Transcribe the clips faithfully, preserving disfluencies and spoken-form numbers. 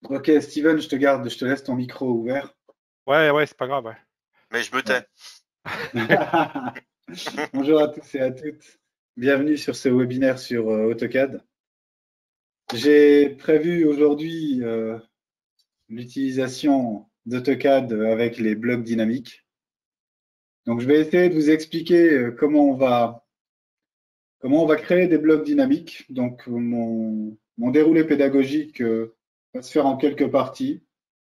Ok, Steven, je te garde, je te laisse ton micro ouvert. Ouais, ouais, c'est pas grave, ouais. Mais je me Ouais. tais. Bonjour à tous et à toutes. Bienvenue sur ce webinaire sur euh, AutoCAD. J'ai prévu aujourd'hui euh, l'utilisation d'AutoCAD avec les blocs dynamiques. Donc, je vais essayer de vous expliquer euh, comment on va comment on va créer des blocs dynamiques. Donc, mon, mon déroulé pédagogique euh, va se faire en quelques parties.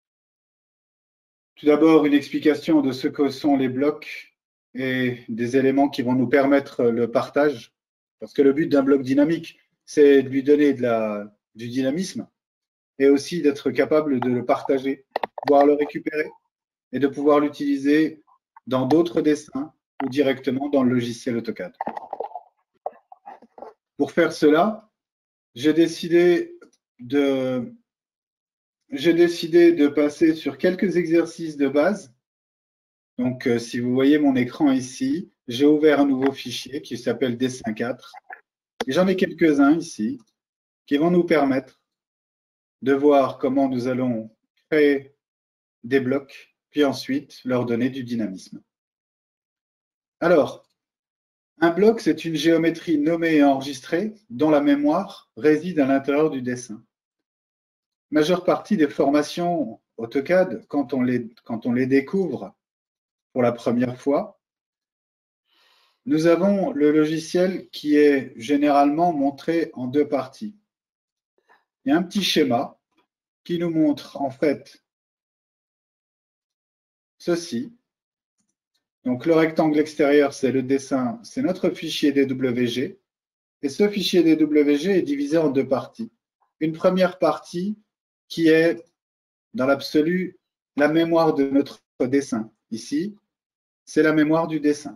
Tout d'abord, une explication de ce que sont les blocs et des éléments qui vont nous permettre le partage. Parce que le but d'un bloc dynamique, c'est de lui donner de la, du dynamisme et aussi d'être capable de le partager, de pouvoir le récupérer et de pouvoir l'utiliser dans d'autres dessins ou directement dans le logiciel AutoCAD. Pour faire cela, j'ai décidé de, j'ai décidé de passer sur quelques exercices de base. Donc, euh, si vous voyez mon écran ici, j'ai ouvert un nouveau fichier qui s'appelle dessin quatre. Et j'en ai quelques-uns ici qui vont nous permettre de voir comment nous allons créer des blocs, puis ensuite leur donner du dynamisme. Alors, un bloc, c'est une géométrie nommée et enregistrée dont la mémoire réside à l'intérieur du dessin. La majeure partie des formations AutoCAD, quand on les, quand on les découvre pour la première fois, nous avons le logiciel qui est généralement montré en deux parties. Il y a un petit schéma qui nous montre en fait ceci. Donc le rectangle extérieur, c'est le dessin, c'est notre fichier D W G. Et ce fichier D W G est divisé en deux parties. Une première partie qui est, dans l'absolu, la mémoire de notre dessin. Ici, c'est la mémoire du dessin.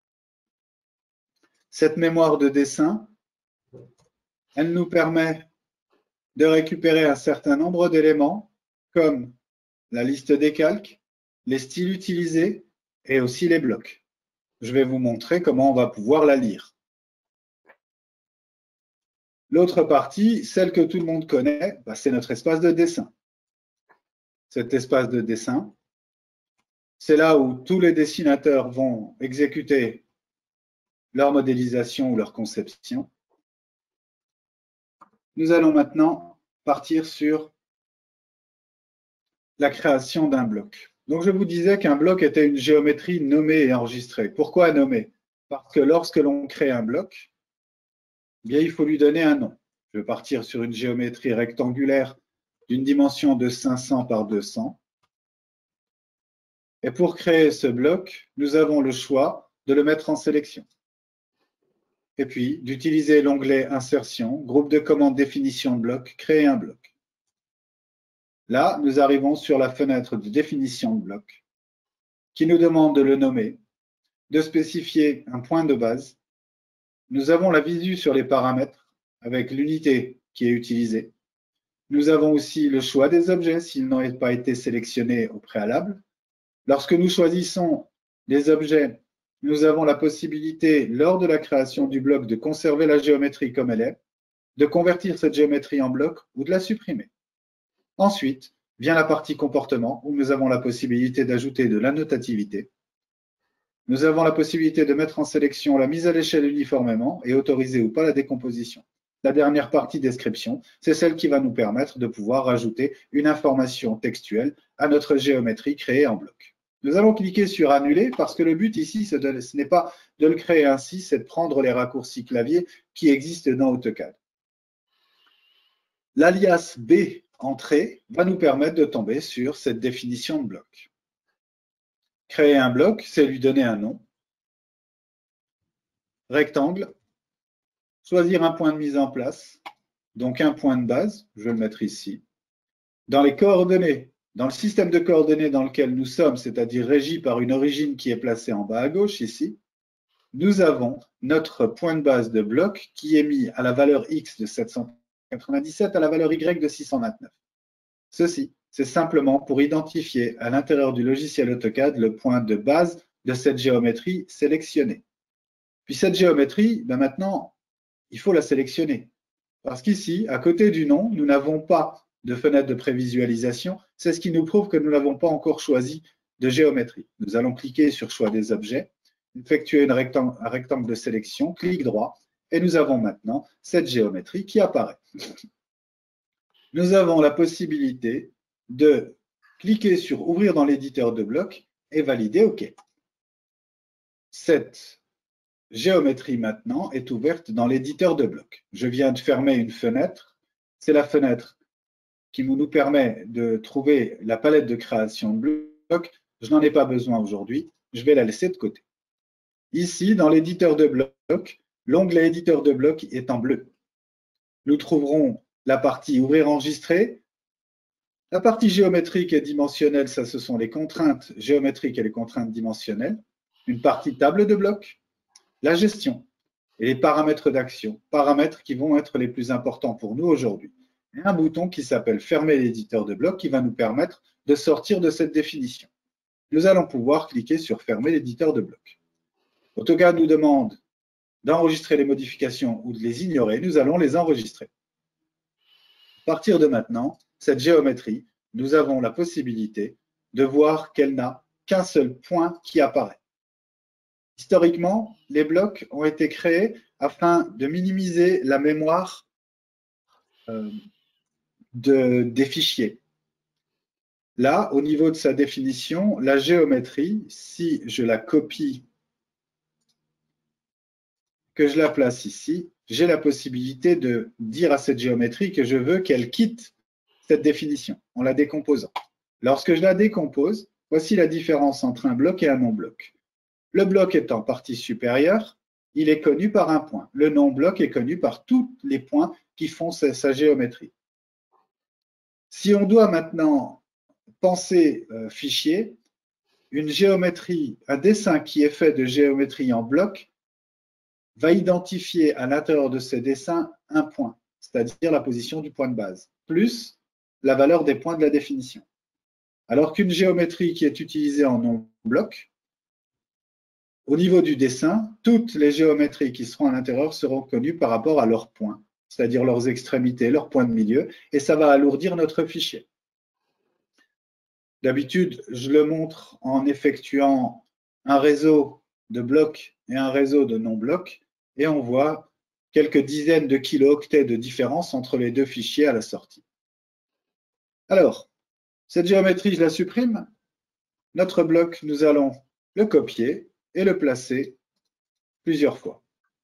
Cette mémoire de dessin, elle nous permet de récupérer un certain nombre d'éléments comme la liste des calques, les styles utilisés et aussi les blocs. Je vais vous montrer comment on va pouvoir la lire. L'autre partie, celle que tout le monde connaît, bah, c'est notre espace de dessin. Cet espace de dessin, c'est là où tous les dessinateurs vont exécuter leur modélisation ou leur conception. Nous allons maintenant partir sur la création d'un bloc. Donc, je vous disais qu'un bloc était une géométrie nommée et enregistrée. Pourquoi nommée? Parce que lorsque l'on crée un bloc, eh bien, il faut lui donner un nom. Je vais partir sur une géométrie rectangulaire d'une dimension de cinq cents par deux cents. Et pour créer ce bloc, nous avons le choix de le mettre en sélection. Et puis, d'utiliser l'onglet Insertion, groupe de commandes définition de bloc, créer un bloc. Là, nous arrivons sur la fenêtre de définition de bloc qui nous demande de le nommer, de spécifier un point de base. Nous avons la visu sur les paramètres avec l'unité qui est utilisée. Nous avons aussi le choix des objets s'ils n'ont pas été sélectionnés au préalable. Lorsque nous choisissons les objets, nous avons la possibilité, lors de la création du bloc, de conserver la géométrie comme elle est, de convertir cette géométrie en bloc ou de la supprimer. Ensuite, vient la partie comportement où nous avons la possibilité d'ajouter de l'annotativité. Nous avons la possibilité de mettre en sélection la mise à l'échelle uniformément et autoriser ou pas la décomposition. La dernière partie description, c'est celle qui va nous permettre de pouvoir ajouter une information textuelle à notre géométrie créée en bloc. Nous allons cliquer sur annuler parce que le but ici, ce n'est pas de le créer ainsi, c'est de prendre les raccourcis clavier qui existent dans AutoCAD. L'alias B entrée va nous permettre de tomber sur cette définition de bloc. Créer un bloc, c'est lui donner un nom. Rectangle. Choisir un point de mise en place, donc un point de base, je vais le mettre ici. Dans les coordonnées, dans le système de coordonnées dans lequel nous sommes, c'est-à-dire régi par une origine qui est placée en bas à gauche ici, nous avons notre point de base de bloc qui est mis à la valeur X de sept cent quatre-vingt-dix-sept à la valeur Y de six cent vingt-neuf. Ceci, c'est simplement pour identifier à l'intérieur du logiciel AutoCAD le point de base de cette géométrie sélectionnée. Puis cette géométrie, ben maintenant, il faut la sélectionner. Parce qu'ici, à côté du nom, nous n'avons pas de fenêtre de prévisualisation, c'est ce qui nous prouve que nous n'avons pas encore choisi de géométrie. Nous allons cliquer sur choix des objets, effectuer une rectangle, un rectangle de sélection, clic droit, et nous avons maintenant cette géométrie qui apparaît. Nous avons la possibilité de cliquer sur ouvrir dans l'éditeur de blocs et valider OK. Cette géométrie maintenant est ouverte dans l'éditeur de blocs. Je viens de fermer une fenêtre. C'est la fenêtre qui nous permet de trouver la palette de création de blocs. Je n'en ai pas besoin aujourd'hui. Je vais la laisser de côté. Ici, dans l'éditeur de blocs, l'onglet éditeur de blocs est en bleu. Nous trouverons la partie ouvrir enregistrer. La partie géométrique et dimensionnelle, ça ce sont les contraintes géométriques et les contraintes dimensionnelles. Une partie table de blocs. La gestion et les paramètres d'action, paramètres qui vont être les plus importants pour nous aujourd'hui. Et un bouton qui s'appelle fermer l'éditeur de blocs qui va nous permettre de sortir de cette définition. Nous allons pouvoir cliquer sur fermer l'éditeur de blocs. AutoCAD nous demande d'enregistrer les modifications ou de les ignorer. Nous allons les enregistrer. À partir de maintenant, cette géométrie, nous avons la possibilité de voir qu'elle n'a qu'un seul point qui apparaît. Historiquement, les blocs ont été créés afin de minimiser la mémoire euh, de, des fichiers. Là, au niveau de sa définition, la géométrie, si je la copie, que je la place ici, j'ai la possibilité de dire à cette géométrie que je veux qu'elle quitte cette définition en la décomposant. Lorsque je la décompose, voici la différence entre un bloc et un non-bloc. Le bloc est en partie supérieure, il est connu par un point. Le non-bloc est connu par tous les points qui font sa, sa géométrie. Si on doit maintenant penser euh, fichier, une géométrie, un dessin qui est fait de géométrie en bloc va identifier à l'intérieur de ce dessin un point, c'est-à-dire la position du point de base, plus la valeur des points de la définition. Alors qu'une géométrie qui est utilisée en non-bloc, au niveau du dessin, toutes les géométries qui seront à l'intérieur seront connues par rapport à leurs points, c'est-à-dire leurs extrémités, leurs points de milieu, et ça va alourdir notre fichier. D'habitude, je le montre en effectuant un réseau de blocs et un réseau de non-blocs, et on voit quelques dizaines de kilo-octets de différence entre les deux fichiers à la sortie. Alors, cette géométrie, je la supprime. Notre bloc, nous allons le copier et le placer plusieurs fois.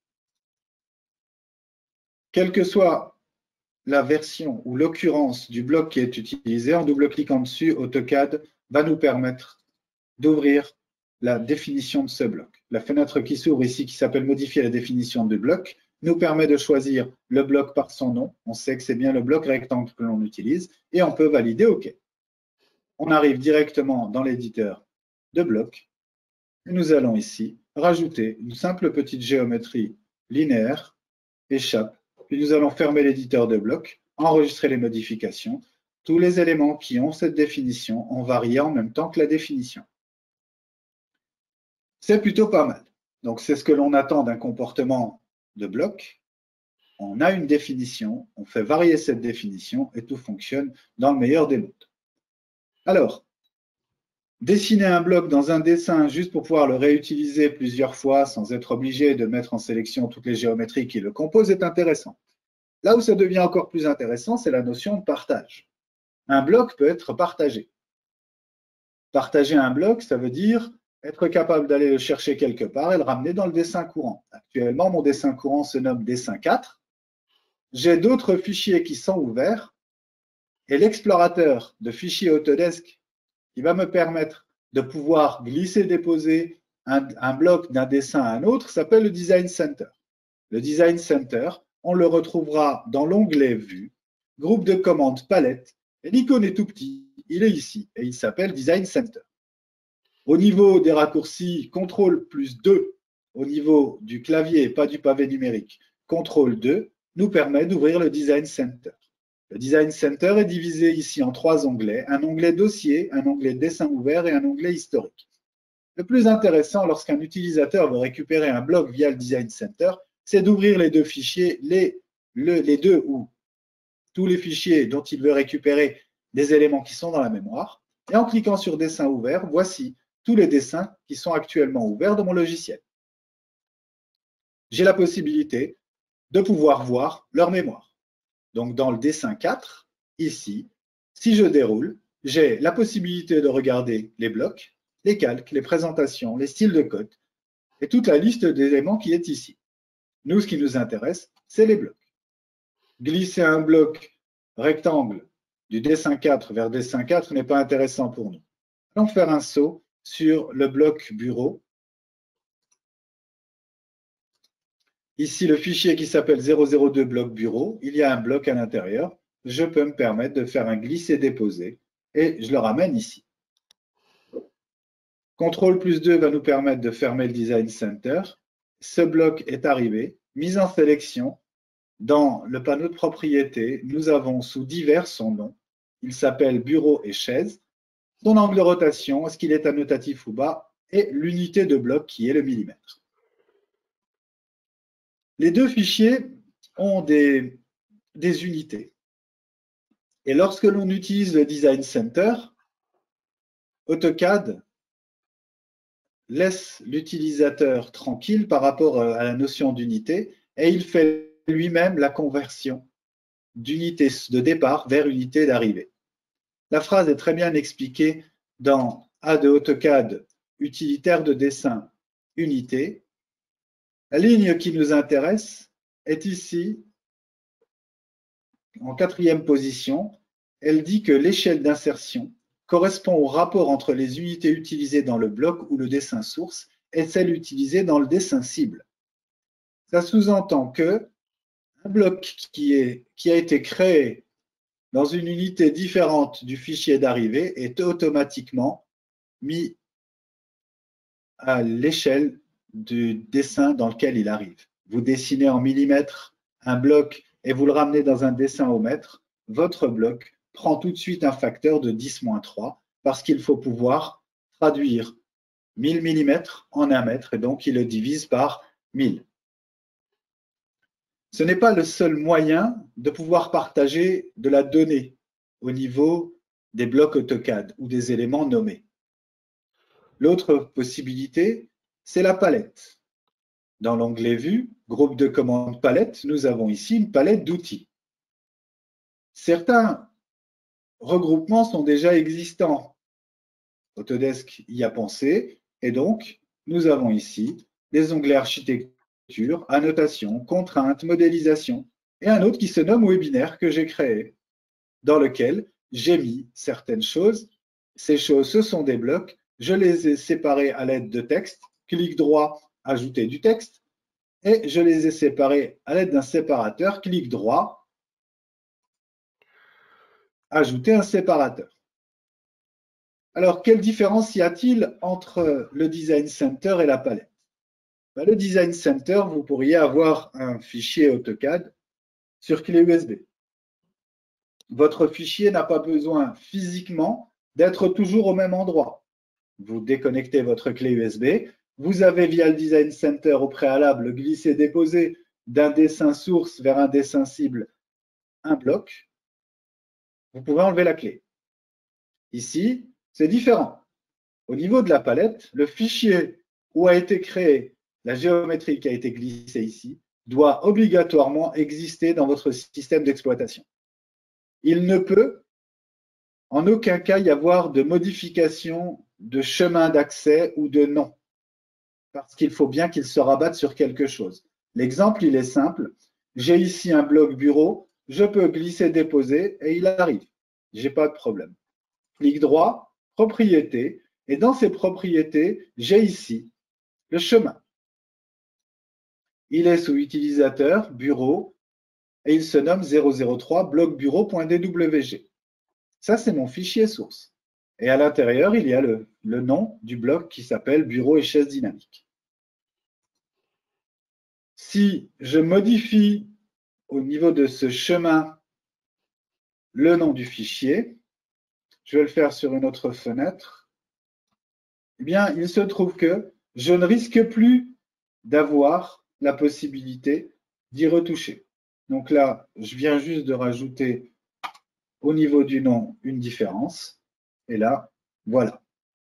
Quelle que soit la version ou l'occurrence du bloc qui est utilisé, en double-cliquant dessus, AutoCAD va nous permettre d'ouvrir la définition de ce bloc. La fenêtre qui s'ouvre ici, qui s'appelle « Modifier la définition du bloc », nous permet de choisir le bloc par son nom. On sait que c'est bien le bloc rectangle que l'on utilise et on peut valider OK. On arrive directement dans l'éditeur de blocs. Et nous allons ici rajouter une simple petite géométrie linéaire, échappe, puis nous allons fermer l'éditeur de blocs, enregistrer les modifications. Tous les éléments qui ont cette définition ont varié en même temps que la définition. C'est plutôt pas mal. Donc c'est ce que l'on attend d'un comportement de bloc. On a une définition, on fait varier cette définition et tout fonctionne dans le meilleur des mondes. Alors, dessiner un bloc dans un dessin juste pour pouvoir le réutiliser plusieurs fois sans être obligé de mettre en sélection toutes les géométries qui le composent est intéressant. Là où ça devient encore plus intéressant, c'est la notion de partage. Un bloc peut être partagé. Partager un bloc, ça veut dire être capable d'aller le chercher quelque part et le ramener dans le dessin courant. Actuellement, mon dessin courant se nomme dessin quatre. J'ai d'autres fichiers qui sont ouverts et l'explorateur de fichiers Autodesk qui va me permettre de pouvoir glisser-déposer un, un bloc d'un dessin à un autre s'appelle le Design Center. Le Design Center, on le retrouvera dans l'onglet Vue, groupe de commandes palette, et l'icône est tout petit, il est ici, et il s'appelle Design Center. Au niveau des raccourcis, contrôle plus deux, au niveau du clavier, pas du pavé numérique, contrôle deux, nous permet d'ouvrir le Design Center. Le Design Center est divisé ici en trois onglets, un onglet dossier, un onglet dessin ouvert et un onglet historique. Le plus intéressant lorsqu'un utilisateur veut récupérer un bloc via le Design Center, c'est d'ouvrir les deux fichiers, les, le, les deux ou tous les fichiers dont il veut récupérer des éléments qui sont dans la mémoire. Et en cliquant sur Dessin ouvert, voici tous les dessins qui sont actuellement ouverts dans mon logiciel. J'ai la possibilité de pouvoir voir leur mémoire. Donc dans le dessin quatre, ici, si je déroule, j'ai la possibilité de regarder les blocs, les calques, les présentations, les styles de code et toute la liste d'éléments qui est ici. Nous, ce qui nous intéresse, c'est les blocs. Glisser un bloc rectangle du dessin quatre vers dessin quatre n'est pas intéressant pour nous. Allons faire un saut sur le bloc bureau. Ici, le fichier qui s'appelle zéro zéro deux bloc bureau, il y a un bloc à l'intérieur. Je peux me permettre de faire un glisser-déposer et je le ramène ici. contrôle plus deux va nous permettre de fermer le Design Center. Ce bloc est arrivé, mise en sélection. Dans le panneau de propriété, nous avons sous divers son nom. Il s'appelle bureau et chaise. Son angle de rotation, est-ce qu'il est annotatif ou pas, et l'unité de bloc qui est le millimètre. Les deux fichiers ont des, des unités. Et lorsque l'on utilise le Design Center, AutoCAD laisse l'utilisateur tranquille par rapport à la notion d'unité et il fait lui-même la conversion d'unité de départ vers unité d'arrivée. La phrase est très bien expliquée dans A de AutoCAD, utilitaire de dessin, unité. La ligne qui nous intéresse est ici, en quatrième position. Elle dit que l'échelle d'insertion correspond au rapport entre les unités utilisées dans le bloc ou le dessin source et celles utilisées dans le dessin cible. Ça sous-entend que un bloc qui, est, qui a été créé dans une unité différente du fichier d'arrivée est automatiquement mis à l'échelle du dessin dans lequel il arrive. Vous dessinez en millimètres un bloc et vous le ramenez dans un dessin au mètre, votre bloc prend tout de suite un facteur de dix moins trois parce qu'il faut pouvoir traduire mille millimètres en un mètre et donc il le divise par mille. Ce n'est pas le seul moyen de pouvoir partager de la donnée au niveau des blocs AutoCAD ou des éléments nommés. L'autre possibilité, c'est la palette. Dans l'onglet Vue, groupe de commandes palette, nous avons ici une palette d'outils. Certains regroupements sont déjà existants. Autodesk y a pensé et donc nous avons ici les onglets architecture, annotation, contraintes, modélisation et un autre qui se nomme webinaire que j'ai créé dans lequel j'ai mis certaines choses. Ces choses, ce sont des blocs. Je les ai séparés à l'aide de texte. Clic droit, ajouter du texte. Et je les ai séparés à l'aide d'un séparateur. Clic droit, ajouter un séparateur. Alors, quelle différence y a-t-il entre le Design Center et la palette? Ben, le Design Center, vous pourriez avoir un fichier AutoCAD sur clé U S B. Votre fichier n'a pas besoin physiquement d'être toujours au même endroit. Vous déconnectez votre clé U S B. Vous avez, via le Design Center au préalable, glissé-déposé d'un dessin source vers un dessin cible un bloc. Vous pouvez enlever la clé. Ici, c'est différent. Au niveau de la palette, le fichier où a été créée la géométrie qui a été glissée ici doit obligatoirement exister dans votre système d'exploitation. Il ne peut en aucun cas y avoir de modification de chemin d'accès ou de nom, parce qu'il faut bien qu'il se rabatte sur quelque chose. L'exemple, il est simple. J'ai ici un bloc bureau, je peux glisser, déposer et il arrive. Je n'ai pas de problème. Clic droit, propriétés, et dans ces propriétés, j'ai ici le chemin. Il est sous utilisateur, bureau, et il se nomme zéro zéro trois bloc bureau.dwg. Ça, c'est mon fichier source. Et à l'intérieur, il y a le, le nom du bloc qui s'appelle bureau et chaise dynamique. Si je modifie au niveau de ce chemin le nom du fichier, je vais le faire sur une autre fenêtre, eh bien, il se trouve que je ne risque plus d'avoir la possibilité d'y retoucher. Donc là, je viens juste de rajouter au niveau du nom une différence. Et là, voilà.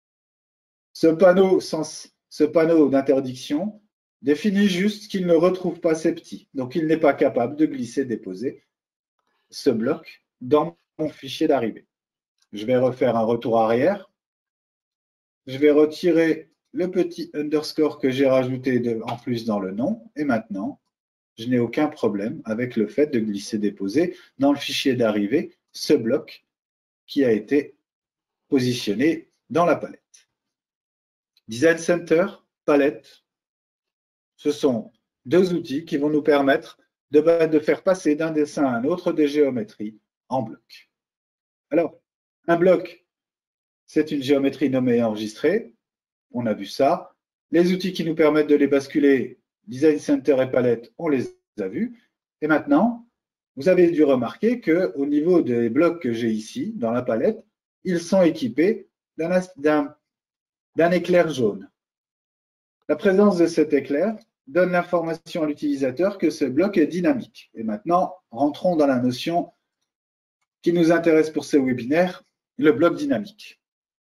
Ce panneau, sans, ce panneau d'interdiction définit juste qu'il ne retrouve pas ces petits. Donc, il n'est pas capable de glisser, déposer ce bloc dans mon fichier d'arrivée. Je vais refaire un retour arrière. Je vais retirer le petit underscore que j'ai rajouté de, en plus dans le nom. Et maintenant, je n'ai aucun problème avec le fait de glisser, déposer dans le fichier d'arrivée ce bloc qui a été positionné dans la palette. Design Center, palette, ce sont deux outils qui vont nous permettre de, de faire passer d'un dessin à un autre des géométries en bloc. Alors, un bloc, c'est une géométrie nommée et enregistrée. On a vu ça. Les outils qui nous permettent de les basculer, Design Center et palette, on les a vus. Et maintenant, vous avez dû remarquer qu'au niveau des blocs que j'ai ici, dans la palette, ils sont équipés d'un éclair jaune. La présence de cet éclair donne l'information à l'utilisateur que ce bloc est dynamique. Et maintenant, rentrons dans la notion qui nous intéresse pour ce webinaire, le bloc dynamique.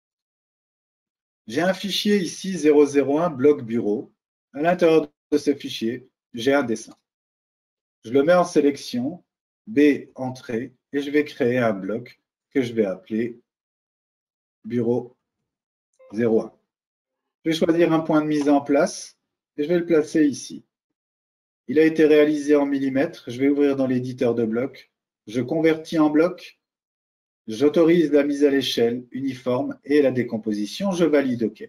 J'ai un fichier ici, zéro zéro un bloc bureau. À l'intérieur de ce fichier, j'ai un dessin. Je le mets en sélection, B, entrée, et je vais créer un bloc que je vais appeler bureau zéro un. Je vais choisir un point de mise en place et je vais le placer ici. Il a été réalisé en millimètres. Je vais ouvrir dans l'éditeur de blocs. Je convertis en bloc. J'autorise la mise à l'échelle uniforme et la décomposition. Je valide OK.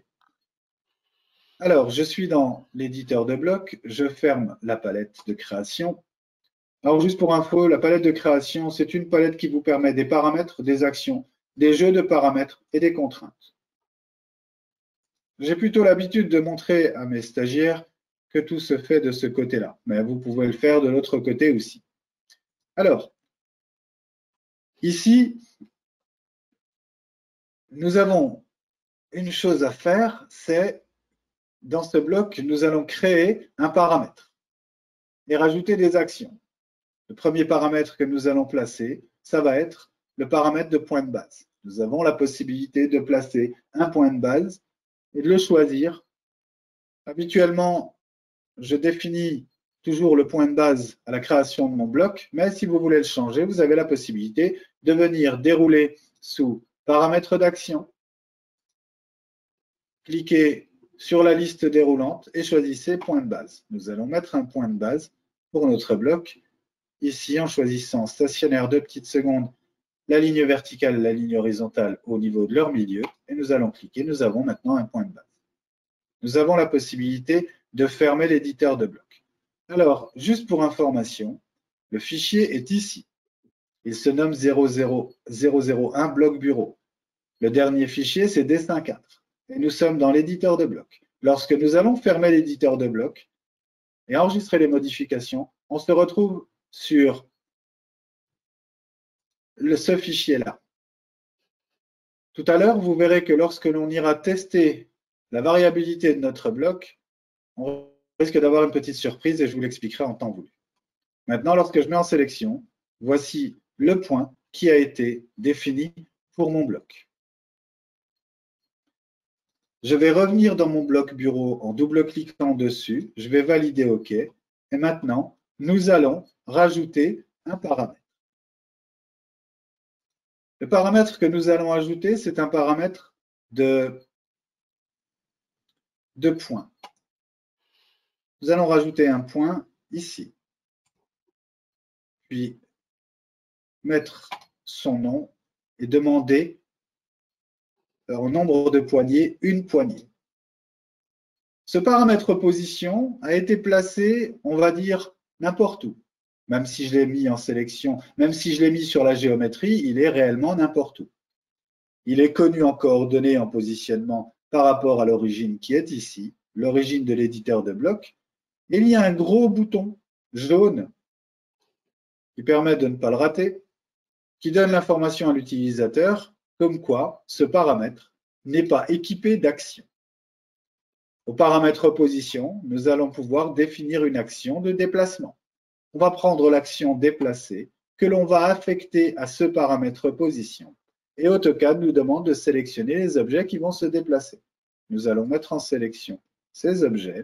Alors, je suis dans l'éditeur de blocs. Je ferme la palette de création. Alors, juste pour info, la palette de création, c'est une palette qui vous permet des paramètres, des actions, des jeux de paramètres et des contraintes. J'ai plutôt l'habitude de montrer à mes stagiaires que tout se fait de ce côté-là, mais vous pouvez le faire de l'autre côté aussi. Alors, ici, nous avons une chose à faire, c'est dans ce bloc, nous allons créer un paramètre et rajouter des actions. Le premier paramètre que nous allons placer, ça va être le paramètre de point de base. Nous avons la possibilité de placer un point de base et de le choisir. Habituellement, je définis toujours le point de base à la création de mon bloc, mais si vous voulez le changer, vous avez la possibilité de venir dérouler sous paramètres d'action, cliquez sur la liste déroulante et choisissez point de base. Nous allons mettre un point de base pour notre bloc, ici en choisissant stationnaire deux petites secondes, la ligne verticale et la ligne horizontale au niveau de leur milieu, et nous allons cliquer, nous avons maintenant un point de base. Nous avons la possibilité de fermer l'éditeur de blocs. Alors, juste pour information, le fichier est ici. Il se nomme zéro zéro zéro un bloc bureau. Le dernier fichier, c'est dessin quatre. Et nous sommes dans l'éditeur de blocs. Lorsque nous allons fermer l'éditeur de blocs et enregistrer les modifications, on se retrouve sur le, ce fichier-là. Tout à l'heure, vous verrez que lorsque l'on ira tester la variabilité de notre bloc, on risque d'avoir une petite surprise et je vous l'expliquerai en temps voulu. Maintenant, lorsque je mets en sélection, voici le point qui a été défini pour mon bloc. Je vais revenir dans mon bloc bureau en double-cliquant dessus. Je vais valider OK. Et maintenant, nous allons rajouter un paramètre. Le paramètre que nous allons ajouter, c'est un paramètre de, de point. Nous allons rajouter un point ici. Puis mettre son nom et demander au nombre de poignées une poignée. Ce paramètre position a été placé, on va dire, n'importe où. Même si je l'ai mis en sélection, même si je l'ai mis sur la géométrie, il est réellement n'importe où. Il est connu en coordonnées, en positionnement par rapport à l'origine qui est ici, l'origine de l'éditeur de bloc. Et il y a un gros bouton jaune qui permet de ne pas le rater, qui donne l'information à l'utilisateur comme quoi ce paramètre n'est pas équipé d'action. Au paramètre position, nous allons pouvoir définir une action de déplacement. on va prendre l'action déplacer que l'on va affecter à ce paramètre position. Et AutoCAD nous demande de sélectionner les objets qui vont se déplacer. Nous allons mettre en sélection ces objets.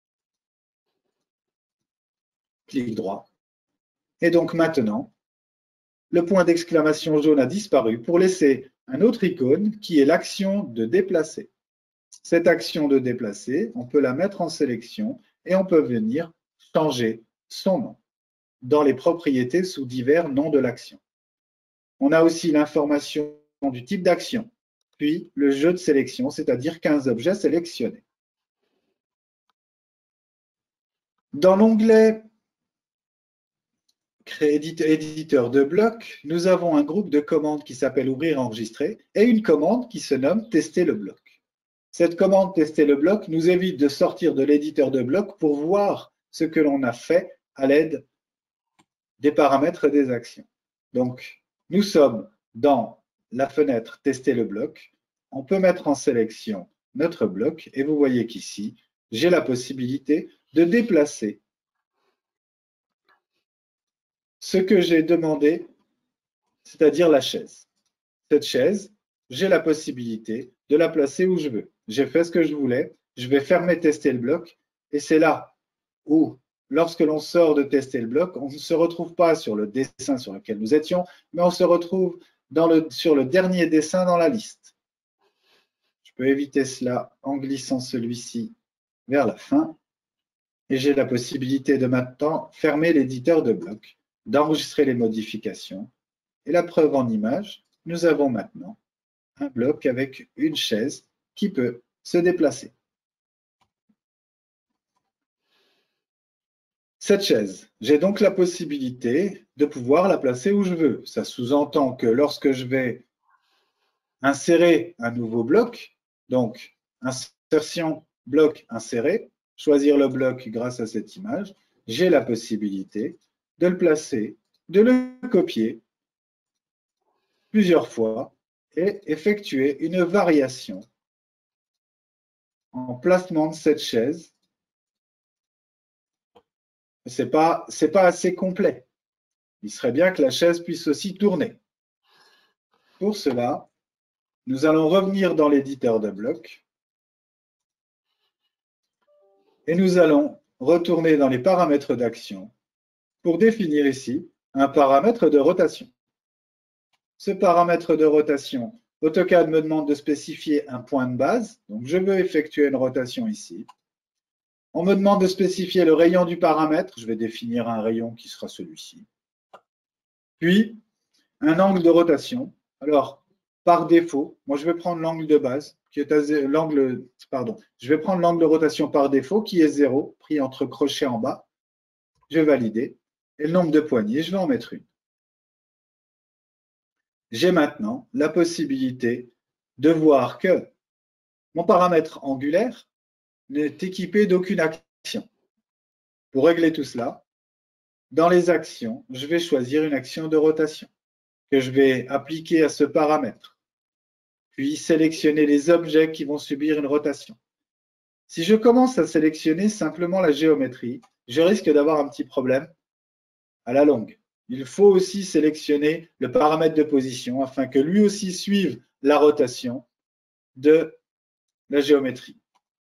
Clic droit. Et donc maintenant, le point d'exclamation jaune a disparu pour laisser un autre icône qui est l'action de déplacer. Cette action de déplacer, on peut la mettre en sélection et on peut venir changer son nom dans les propriétés sous divers noms de l'action. On a aussi l'information du type d'action, puis le jeu de sélection, c'est-à-dire quinze objets sélectionnés. Dans l'onglet éditeur de bloc, nous avons un groupe de commandes qui s'appelle ouvrir enregistrer et une commande qui se nomme tester le bloc. Cette commande tester le bloc nous évite de sortir de l'éditeur de bloc pour voir ce que l'on a fait à l'aide des paramètres des actions. Donc, nous sommes dans la fenêtre tester le bloc. On peut mettre en sélection notre bloc et vous voyez qu'ici, j'ai la possibilité de déplacer ce que j'ai demandé, c'est-à-dire la chaise. Cette chaise, j'ai la possibilité de la placer où je veux. J'ai fait ce que je voulais, je vais fermer tester le bloc et c'est là où, lorsque l'on sort de tester le bloc, on ne se retrouve pas sur le dessin sur lequel nous étions, mais on se retrouve dans le, sur le dernier dessin dans la liste. Je peux éviter cela en glissant celui-ci vers la fin et j'ai la possibilité de maintenant fermer l'éditeur de bloc, d'enregistrer les modifications. Et la preuve en image, nous avons maintenant un bloc avec une chaise qui peut se déplacer. Cette chaise, j'ai donc la possibilité de pouvoir la placer où je veux. Ça sous-entend que lorsque je vais insérer un nouveau bloc, donc insertion, bloc, insérer, choisir le bloc grâce à cette image, j'ai la possibilité de le placer, de le copier plusieurs fois et effectuer une variation en placement de cette chaise. Ce n'est pas, c'est pas assez complet. Il serait bien que la chaise puisse aussi tourner. Pour cela, nous allons revenir dans l'éditeur de bloc et nous allons retourner dans les paramètres d'action pour définir ici un paramètre de rotation. Ce paramètre de rotation, AutoCAD me demande de spécifier un point de base, donc je veux effectuer une rotation ici. On me demande de spécifier le rayon du paramètre, je vais définir un rayon qui sera celui-ci. Puis, un angle de rotation. Alors, par défaut, moi je vais prendre l'angle de base, qui est à l'angle, pardon, je vais prendre l'angle de rotation par défaut qui est zéro, pris entre crochets en bas. Je vais valider. Et le nombre de poignées, je vais en mettre une. J'ai maintenant la possibilité de voir que mon paramètre angulaire n'est équipé d'aucune action. Pour régler tout cela, dans les actions, je vais choisir une action de rotation que je vais appliquer à ce paramètre, puis sélectionner les objets qui vont subir une rotation. Si je commence à sélectionner simplement la géométrie, je risque d'avoir un petit problème à la longue. Il faut aussi sélectionner le paramètre de position afin que lui aussi suive la rotation de la géométrie.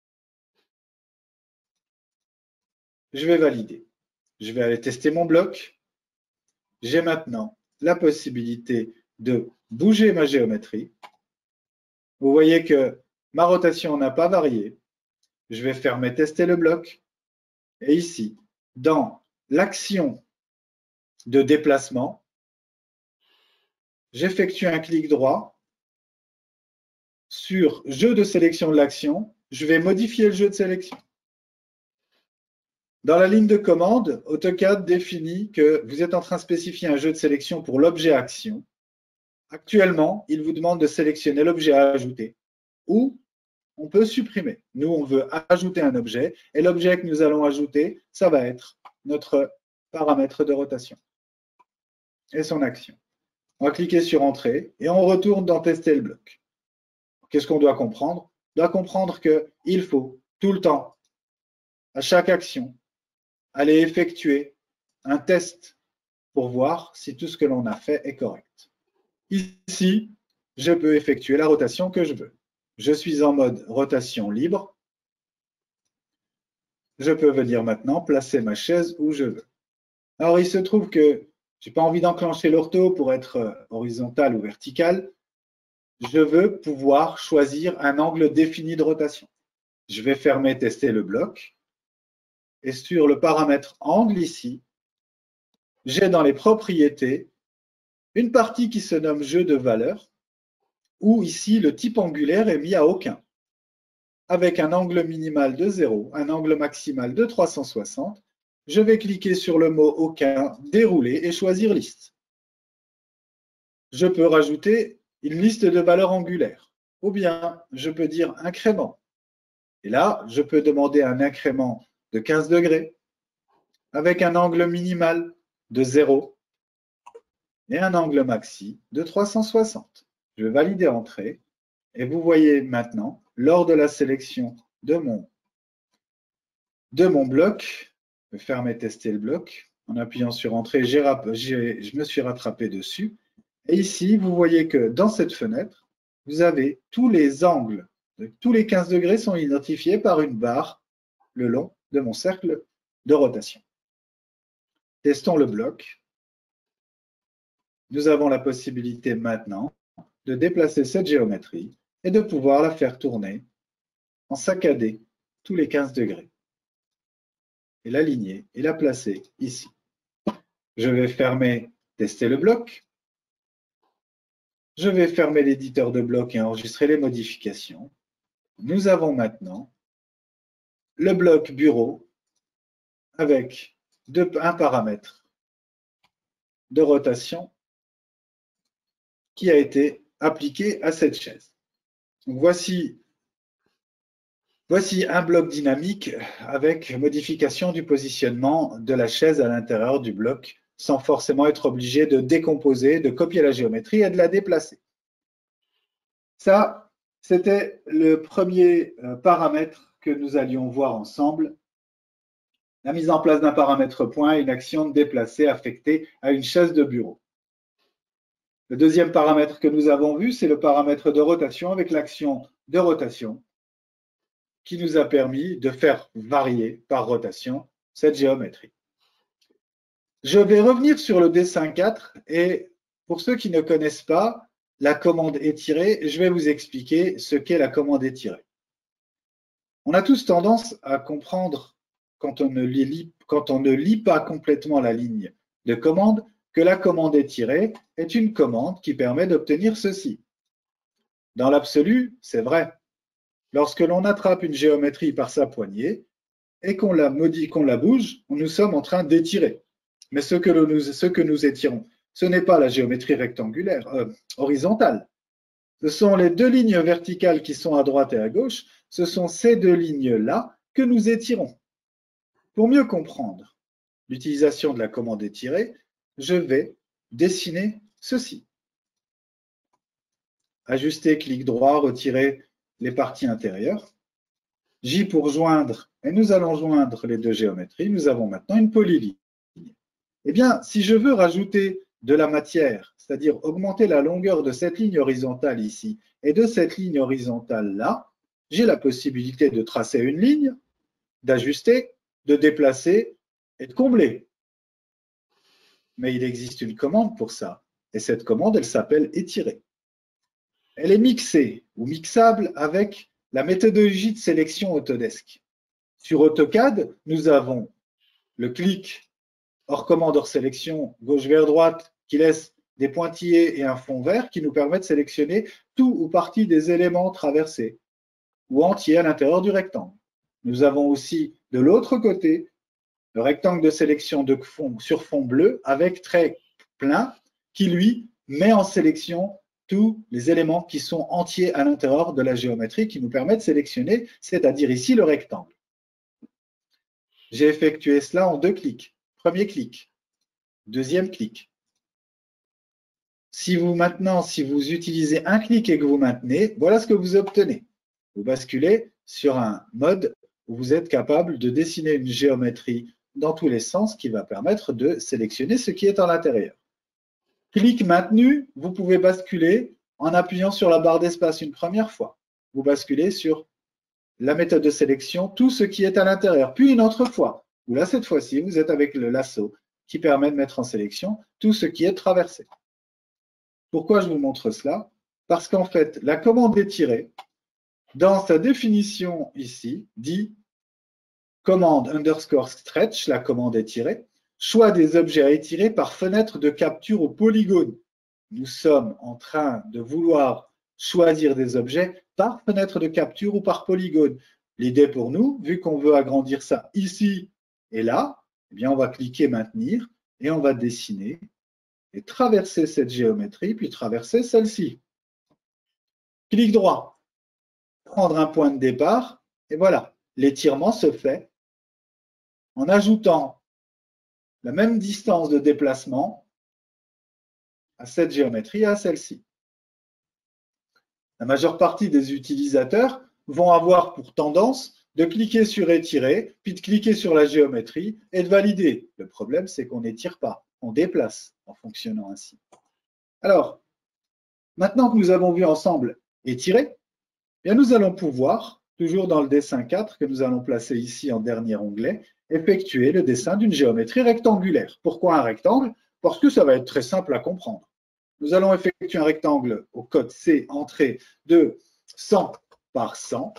Je vais valider. Je vais aller tester mon bloc. J'ai maintenant la possibilité de bouger ma géométrie. Vous voyez que ma rotation n'a pas varié. Je vais fermer tester le bloc. Et ici, dans l'action de déplacement, j'effectue un clic droit sur jeu de sélection de l'action. Je vais modifier le jeu de sélection. Dans la ligne de commande, AutoCAD définit que vous êtes en train de spécifier un jeu de sélection pour l'objet action. Actuellement, il vous demande de sélectionner l'objet à ajouter ou on peut supprimer. Nous, on veut ajouter un objet et l'objet que nous allons ajouter, ça va être notre paramètre de rotation et son action. On va cliquer sur Entrée et on retourne dans Tester le bloc. Qu'est-ce qu'on doit comprendre? On doit comprendre qu'il faut tout le temps, à chaque action, aller effectuer un test pour voir si tout ce que l'on a fait est correct. Ici, je peux effectuer la rotation que je veux. Je suis en mode rotation libre. Je peux venir maintenant placer ma chaise où je veux. Alors, il se trouve que je n'ai pas envie d'enclencher l'ortho pour être horizontal ou vertical. Je veux pouvoir choisir un angle défini de rotation. Je vais fermer, tester le bloc. Et sur le paramètre angle ici, j'ai dans les propriétés une partie qui se nomme jeu de valeurs, où ici le type angulaire est mis à aucun, avec un angle minimal de zéro, un angle maximal de trois cent soixante. Je vais cliquer sur le mot aucun, dérouler et choisir liste. Je peux rajouter une liste de valeurs angulaires, ou bien je peux dire incrément. Et là, je peux demander un incrément de quinze degrés, avec un angle minimal de zéro et un angle maxi de trois cent soixante. Je vais valider Entrée et vous voyez maintenant, lors de la sélection de mon, de mon bloc, je vais fermer tester le bloc. En appuyant sur Entrée, j'ai, j'ai, je me suis rattrapé dessus. Et ici, vous voyez que dans cette fenêtre, vous avez tous les angles, tous les quinze degrés sont identifiés par une barre le long de mon cercle de rotation. Testons le bloc. Nous avons la possibilité maintenant de déplacer cette géométrie et de pouvoir la faire tourner en saccadé tous les quinze degrés. Et l'aligner et la placer ici. Je vais fermer, tester le bloc. Je vais fermer l'éditeur de bloc et enregistrer les modifications. Nous avons maintenant le bloc bureau avec deux, un paramètre de rotation qui a été appliqué à cette chaise. Donc voici, voici un bloc dynamique avec modification du positionnement de la chaise à l'intérieur du bloc sans forcément être obligé de décomposer, de copier la géométrie et de la déplacer. Ça, c'était le premier paramètre que nous allions voir ensemble, la mise en place d'un paramètre point et une action déplacée affectée à une chaise de bureau. Le deuxième paramètre que nous avons vu, c'est le paramètre de rotation avec l'action de rotation qui nous a permis de faire varier par rotation cette géométrie. Je vais revenir sur le dessin quatre et pour ceux qui ne connaissent pas la commande étirée, je vais vous expliquer ce qu'est la commande étirée. On a tous tendance à comprendre quand on ne lit, quand on ne lit pas complètement la ligne de commande que la commande étirée est une commande qui permet d'obtenir ceci. Dans l'absolu, c'est vrai. Lorsque l'on attrape une géométrie par sa poignée et qu'on la modifie, qu'on la bouge, nous sommes en train d'étirer. Mais ce que, nous, ce que nous étirons, ce n'est pas la géométrie rectangulaire, euh, horizontale. Ce sont les deux lignes verticales qui sont à droite et à gauche. Ce sont ces deux lignes-là que nous étirons. Pour mieux comprendre l'utilisation de la commande étirée, je vais dessiner ceci. Ajuster, clic droit, retirer les parties intérieures. J pour joindre, et nous allons joindre les deux géométries. Nous avons maintenant une polyligne. Eh bien, si je veux rajouter de la matière, c'est-à-dire augmenter la longueur de cette ligne horizontale ici et de cette ligne horizontale là, j'ai la possibilité de tracer une ligne, d'ajuster, de déplacer et de combler. Mais il existe une commande pour ça. Et cette commande, elle s'appelle étirer. Elle est mixée ou mixable avec la méthodologie de sélection Autodesk. Sur AutoCAD, nous avons le clic hors commande, hors sélection, gauche vers droite, qui laisse des pointillés et un fond vert qui nous permet de sélectionner tout ou partie des éléments traversés ou entiers à l'intérieur du rectangle. Nous avons aussi de l'autre côté le rectangle de sélection de fond sur fond bleu avec trait plein qui, lui, met en sélection tous les éléments qui sont entiers à l'intérieur de la géométrie qui nous permet de sélectionner, c'est-à-dire ici le rectangle. J'ai effectué cela en deux clics. Premier clic, deuxième clic. Si vous maintenant, si vous utilisez un clic et que vous maintenez, voilà ce que vous obtenez. Vous basculez sur un mode où vous êtes capable de dessiner une géométrie dans tous les sens qui va permettre de sélectionner ce qui est à l'intérieur. Clic maintenu, vous pouvez basculer en appuyant sur la barre d'espace une première fois. Vous basculez sur la méthode de sélection, tout ce qui est à l'intérieur. Puis une autre fois, où là, cette fois-ci, vous êtes avec le lasso qui permet de mettre en sélection tout ce qui est traversé. Pourquoi je vous montre cela? Parce qu'en fait, la commande étirée, dans sa définition ici, dit commande underscore stretch, la commande étirée, choix des objets à étirer par fenêtre de capture au polygone. Nous sommes en train de vouloir choisir des objets par fenêtre de capture ou par polygone. L'idée pour nous, vu qu'on veut agrandir ça ici et là, eh bien on va cliquer maintenir et on va dessiner et traverser cette géométrie, puis traverser celle-ci. Clic droit, prendre un point de départ, et voilà, l'étirement se fait en ajoutant la même distance de déplacement à cette géométrie et à celle-ci. La majeure partie des utilisateurs vont avoir pour tendance de cliquer sur étirer, puis de cliquer sur la géométrie et de valider. Le problème, c'est qu'on n'étire pas, on déplace en fonctionnant ainsi. Alors, maintenant que nous avons vu ensemble étirer, eh bien nous allons pouvoir, toujours dans le dessin quatre que nous allons placer ici en dernier onglet, effectuer le dessin d'une géométrie rectangulaire. Pourquoi un rectangle? Parce que ça va être très simple à comprendre. Nous allons effectuer un rectangle au code C, entrée de cent par cent.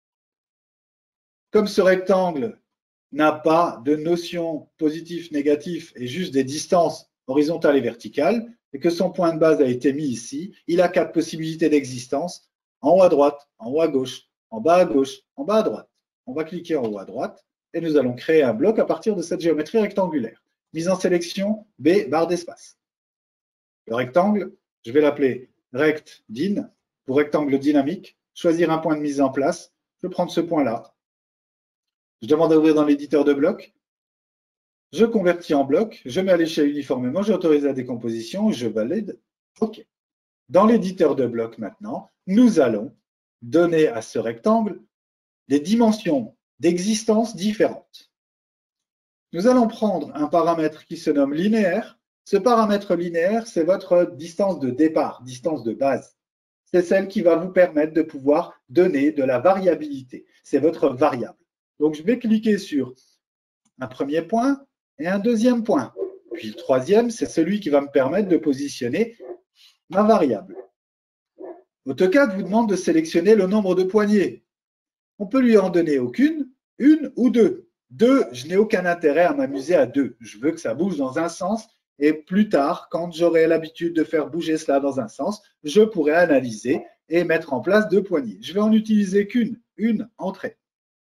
Comme ce rectangle n'a pas de notion positif, négatif et juste des distances horizontales et verticales, et que son point de base a été mis ici, il a quatre possibilités d'existence, en haut à droite, en haut à gauche, en bas à gauche, en bas à droite. On va cliquer en haut à droite et nous allons créer un bloc à partir de cette géométrie rectangulaire. Mise en sélection, B, barre d'espace. Le rectangle, je vais l'appeler rect-din, pour rectangle dynamique, choisir un point de mise en place, je vais prendre ce point-là. Je demande à ouvrir dans l'éditeur de blocs. Je convertis en bloc, je mets à l'échelle uniformément, j'autorise la décomposition, je valide. OK. Dans l'éditeur de blocs maintenant, nous allons donner à ce rectangle des dimensions d'existence différentes. Nous allons prendre un paramètre qui se nomme linéaire. Ce paramètre linéaire, c'est votre distance de départ, distance de base. C'est celle qui va vous permettre de pouvoir donner de la variabilité. C'est votre variable. Donc, je vais cliquer sur un premier point et un deuxième point. Puis le troisième, c'est celui qui va me permettre de positionner ma variable. AutoCAD vous demande de sélectionner le nombre de poignées. On peut lui en donner aucune, une ou deux. Deux, je n'ai aucun intérêt à m'amuser à deux. Je veux que ça bouge dans un sens et plus tard, quand j'aurai l'habitude de faire bouger cela dans un sens, je pourrai analyser et mettre en place deux poignées. Je vais en utiliser qu'une, une entrée.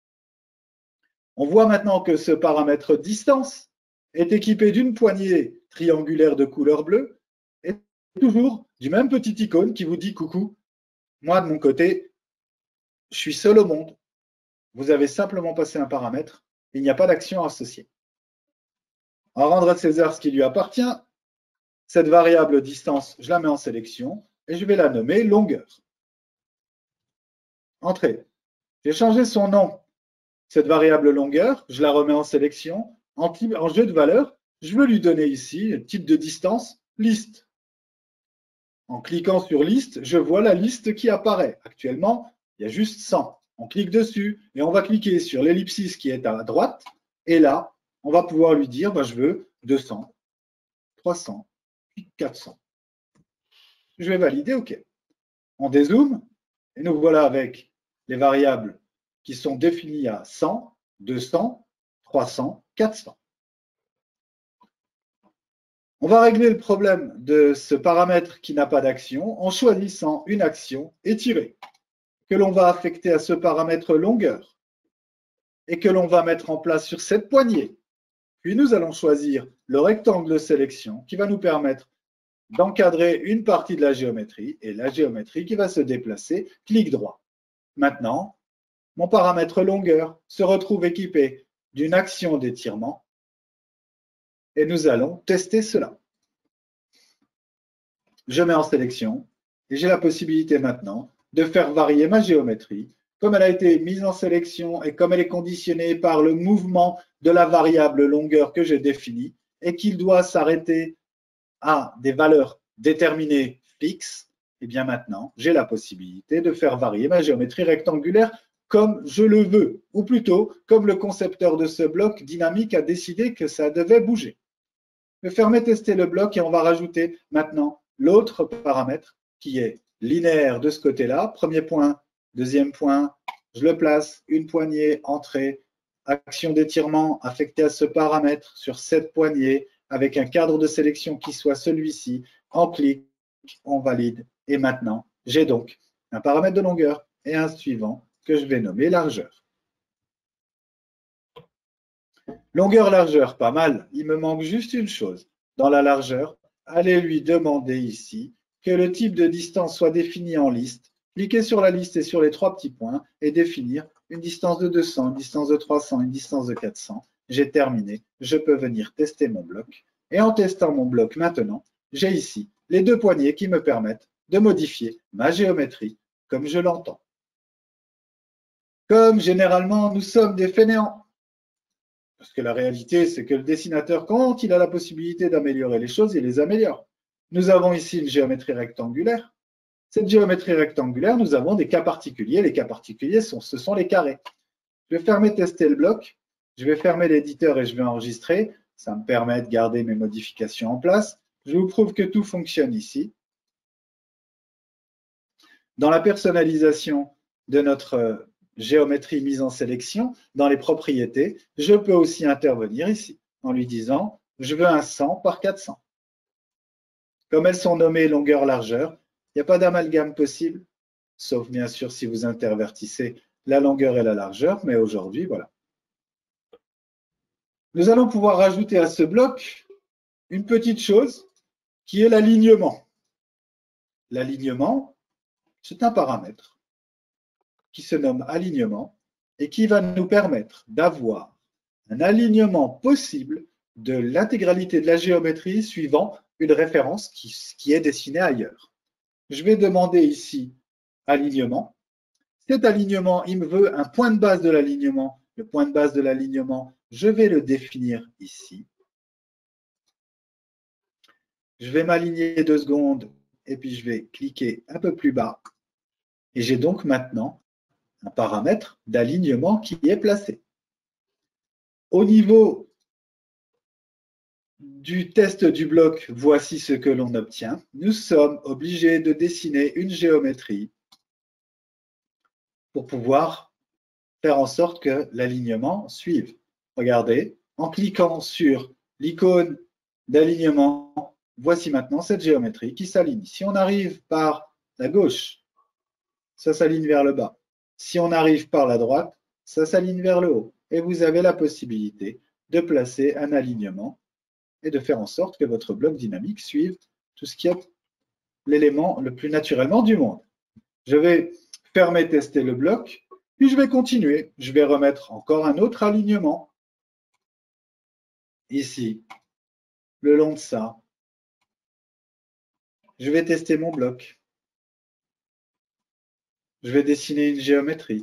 On voit maintenant que ce paramètre distance est équipé d'une poignée triangulaire de couleur bleue et toujours du même petit icône qui vous dit coucou. Moi, de mon côté, je suis seul au monde. Vous avez simplement passé un paramètre. Il n'y a pas d'action associée. On va rendre à César ce qui lui appartient. Cette variable distance, je la mets en sélection et je vais la nommer longueur. Entrée. J'ai changé son nom. Cette variable longueur, je la remets en sélection. En, en jeu de valeur, je veux lui donner ici le type de distance liste. En cliquant sur liste, je vois la liste qui apparaît. Actuellement, il y a juste cent. On clique dessus et on va cliquer sur l'ellipsis qui est à droite. Et là, on va pouvoir lui dire, ben, je veux deux cents, trois cents, quatre cents. Je vais valider, OK. On dézoome et nous voilà avec les variables qui sont définies à cent, deux cents, trois cents, quatre cents. On va régler le problème de ce paramètre qui n'a pas d'action en choisissant une action étirée que l'on va affecter à ce paramètre longueur et que l'on va mettre en place sur cette poignée. Puis nous allons choisir le rectangle de sélection qui va nous permettre d'encadrer une partie de la géométrie et la géométrie qui va se déplacer, clic droit. Maintenant, mon paramètre longueur se retrouve équipé d'une action d'étirement et nous allons tester cela. Je mets en sélection et j'ai la possibilité maintenant de faire varier ma géométrie comme elle a été mise en sélection et comme elle est conditionnée par le mouvement de la variable longueur que j'ai définie et qu'il doit s'arrêter à des valeurs déterminées fixes, et bien maintenant, j'ai la possibilité de faire varier ma géométrie rectangulaire comme je le veux, ou plutôt comme le concepteur de ce bloc dynamique a décidé que ça devait bouger. Je vais fermer tester le bloc et on va rajouter maintenant l'autre paramètre qui est linéaire de ce côté-là. Premier point, deuxième point, je le place, une poignée, entrée, action d'étirement affectée à ce paramètre sur cette poignée avec un cadre de sélection qui soit celui-ci. On clique, on valide et maintenant, j'ai donc un paramètre de longueur et un suivant que je vais nommer largeur. Longueur-largeur, pas mal. Il me manque juste une chose. Dans la largeur, allez lui demander ici que le type de distance soit défini en liste. Cliquez sur la liste et sur les trois petits points et définir une distance de deux cents, une distance de trois cents, une distance de quatre cents. J'ai terminé. Je peux venir tester mon bloc. Et en testant mon bloc maintenant, j'ai ici les deux poignées qui me permettent de modifier ma géométrie comme je l'entends. Comme généralement, nous sommes des fainéants. Parce que la réalité, c'est que le dessinateur, quand il a la possibilité d'améliorer les choses, il les améliore. Nous avons ici une géométrie rectangulaire. Cette géométrie rectangulaire, nous avons des cas particuliers. Les cas particuliers, sont, ce sont les carrés. Je vais fermer tester le bloc. Je vais fermer l'éditeur et je vais enregistrer. Ça me permet de garder mes modifications en place. Je vous prouve que tout fonctionne ici. Dans la personnalisation de notre géométrie mise en sélection, dans les propriétés, je peux aussi intervenir ici en lui disant « je veux un cent par quatre cents ». Comme elles sont nommées longueur-largeur, il n'y a pas d'amalgame possible, sauf bien sûr si vous intervertissez la longueur et la largeur, mais aujourd'hui, voilà. Nous allons pouvoir rajouter à ce bloc une petite chose qui est l'alignement. L'alignement, c'est un paramètre qui se nomme alignement et qui va nous permettre d'avoir un alignement possible de l'intégralité de la géométrie suivant une référence qui, qui est dessinée ailleurs. Je vais demander ici alignement. Cet alignement, il me veut un point de base de l'alignement. Le point de base de l'alignement, je vais le définir ici. Je vais m'aligner deux secondes et puis je vais cliquer un peu plus bas. Et j'ai donc maintenant un paramètre d'alignement qui est placé. Au niveau du test du bloc, voici ce que l'on obtient. Nous sommes obligés de dessiner une géométrie pour pouvoir faire en sorte que l'alignement suive. Regardez, en cliquant sur l'icône d'alignement, voici maintenant cette géométrie qui s'aligne. Si on arrive par la gauche, ça s'aligne vers le bas. Si on arrive par la droite, ça s'aligne vers le haut. Et vous avez la possibilité de placer un alignement et de faire en sorte que votre bloc dynamique suive tout ce qui est l'élément le plus naturellement du monde. Je vais fermer tester le bloc, puis je vais continuer. Je vais remettre encore un autre alignement ici, le long de ça. Je vais tester mon bloc. Je vais dessiner une géométrie.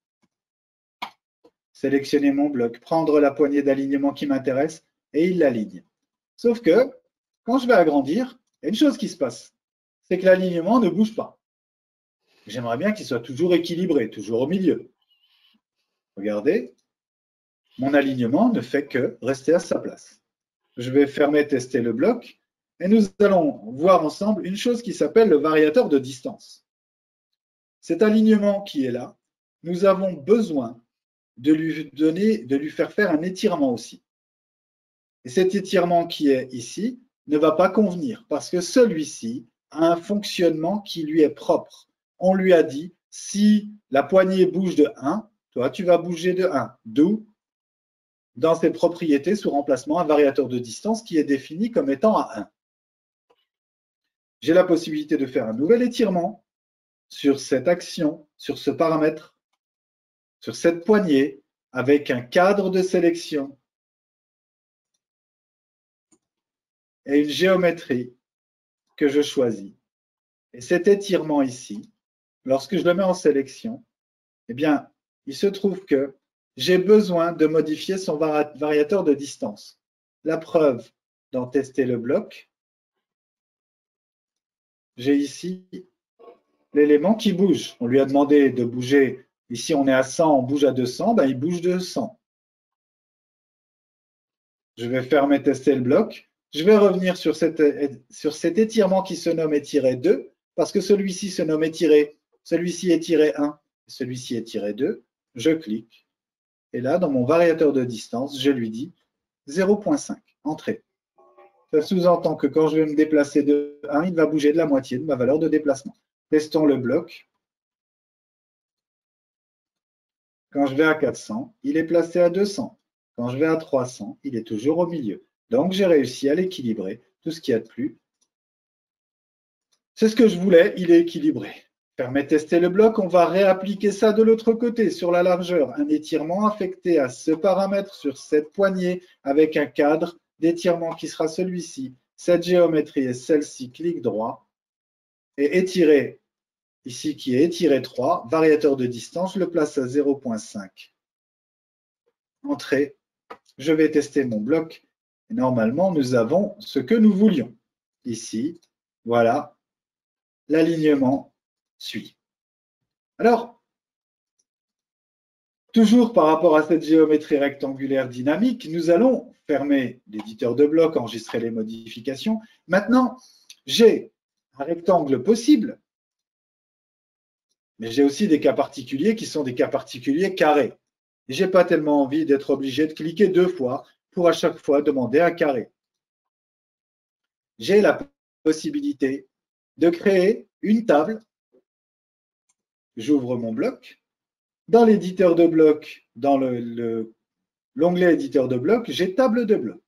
Sélectionner mon bloc, prendre la poignée d'alignement qui m'intéresse et il l'aligne. Sauf que, quand je vais agrandir, il y a une chose qui se passe, c'est que l'alignement ne bouge pas. J'aimerais bien qu'il soit toujours équilibré, toujours au milieu. Regardez, mon alignement ne fait que rester à sa place. Je vais fermer tester le bloc et nous allons voir ensemble une chose qui s'appelle le variateur de distance. Cet alignement qui est là, nous avons besoin de lui donner, de lui faire faire un étirement aussi. Et cet étirement qui est ici ne va pas convenir parce que celui-ci a un fonctionnement qui lui est propre. On lui a dit, si la poignée bouge de un, toi tu vas bouger de un. D'où, dans ses propriétés, sous remplacement, un variateur de distance qui est défini comme étant à un. J'ai la possibilité de faire un nouvel étirement sur cette action, sur ce paramètre, sur cette poignée, avec un cadre de sélection et une géométrie que je choisis. Et cet étirement ici, lorsque je le mets en sélection, Eh bien, il se trouve que j'ai besoin de modifier son variateur de distance. La preuve d'en tester le bloc, j'ai ici l'élément qui bouge. On lui a demandé de bouger. Ici, on est à cent, on bouge à deux cents, ben, il bouge de cent. Je vais fermer tester le bloc. Je vais revenir sur, cette, sur cet étirement qui se nomme étiré deux, parce que celui-ci se nomme étiré, celui-ci étiré un, celui-ci étiré deux. Je clique. Et là, dans mon variateur de distance, je lui dis zéro virgule cinq, entrée. Ça sous-entend que quand je vais me déplacer de un, il va bouger de la moitié de ma valeur de déplacement. Testons le bloc. Quand je vais à quatre cents, il est placé à deux cents. Quand je vais à trois cents, il est toujours au milieu. Donc, j'ai réussi à l'équilibrer. Tout ce qu'il y a de plus. C'est ce que je voulais, il est équilibré. Permet de tester le bloc, on va réappliquer ça de l'autre côté, sur la largeur. Un étirement affecté à ce paramètre sur cette poignée avec un cadre d'étirement qui sera celui-ci. Cette géométrie est celle-ci, clic droit. Et étirer, ici qui est étiré trois, variateur de distance, je le place à zéro virgule cinq. Entrée, je vais tester mon bloc. Et normalement, nous avons ce que nous voulions. Ici, voilà, l'alignement suit. Alors, toujours par rapport à cette géométrie rectangulaire dynamique, nous allons fermer l'éditeur de bloc, enregistrer les modifications. Maintenant, j'ai un rectangle possible, mais j'ai aussi des cas particuliers qui sont des cas particuliers carrés. Et je n'ai pas tellement envie d'être obligé de cliquer deux fois pour à chaque fois demander un carré. J'ai la possibilité de créer une table. J'ouvre mon bloc. Dans l'éditeur de bloc, dans l'onglet le, éditeur de bloc, j'ai table de bloc.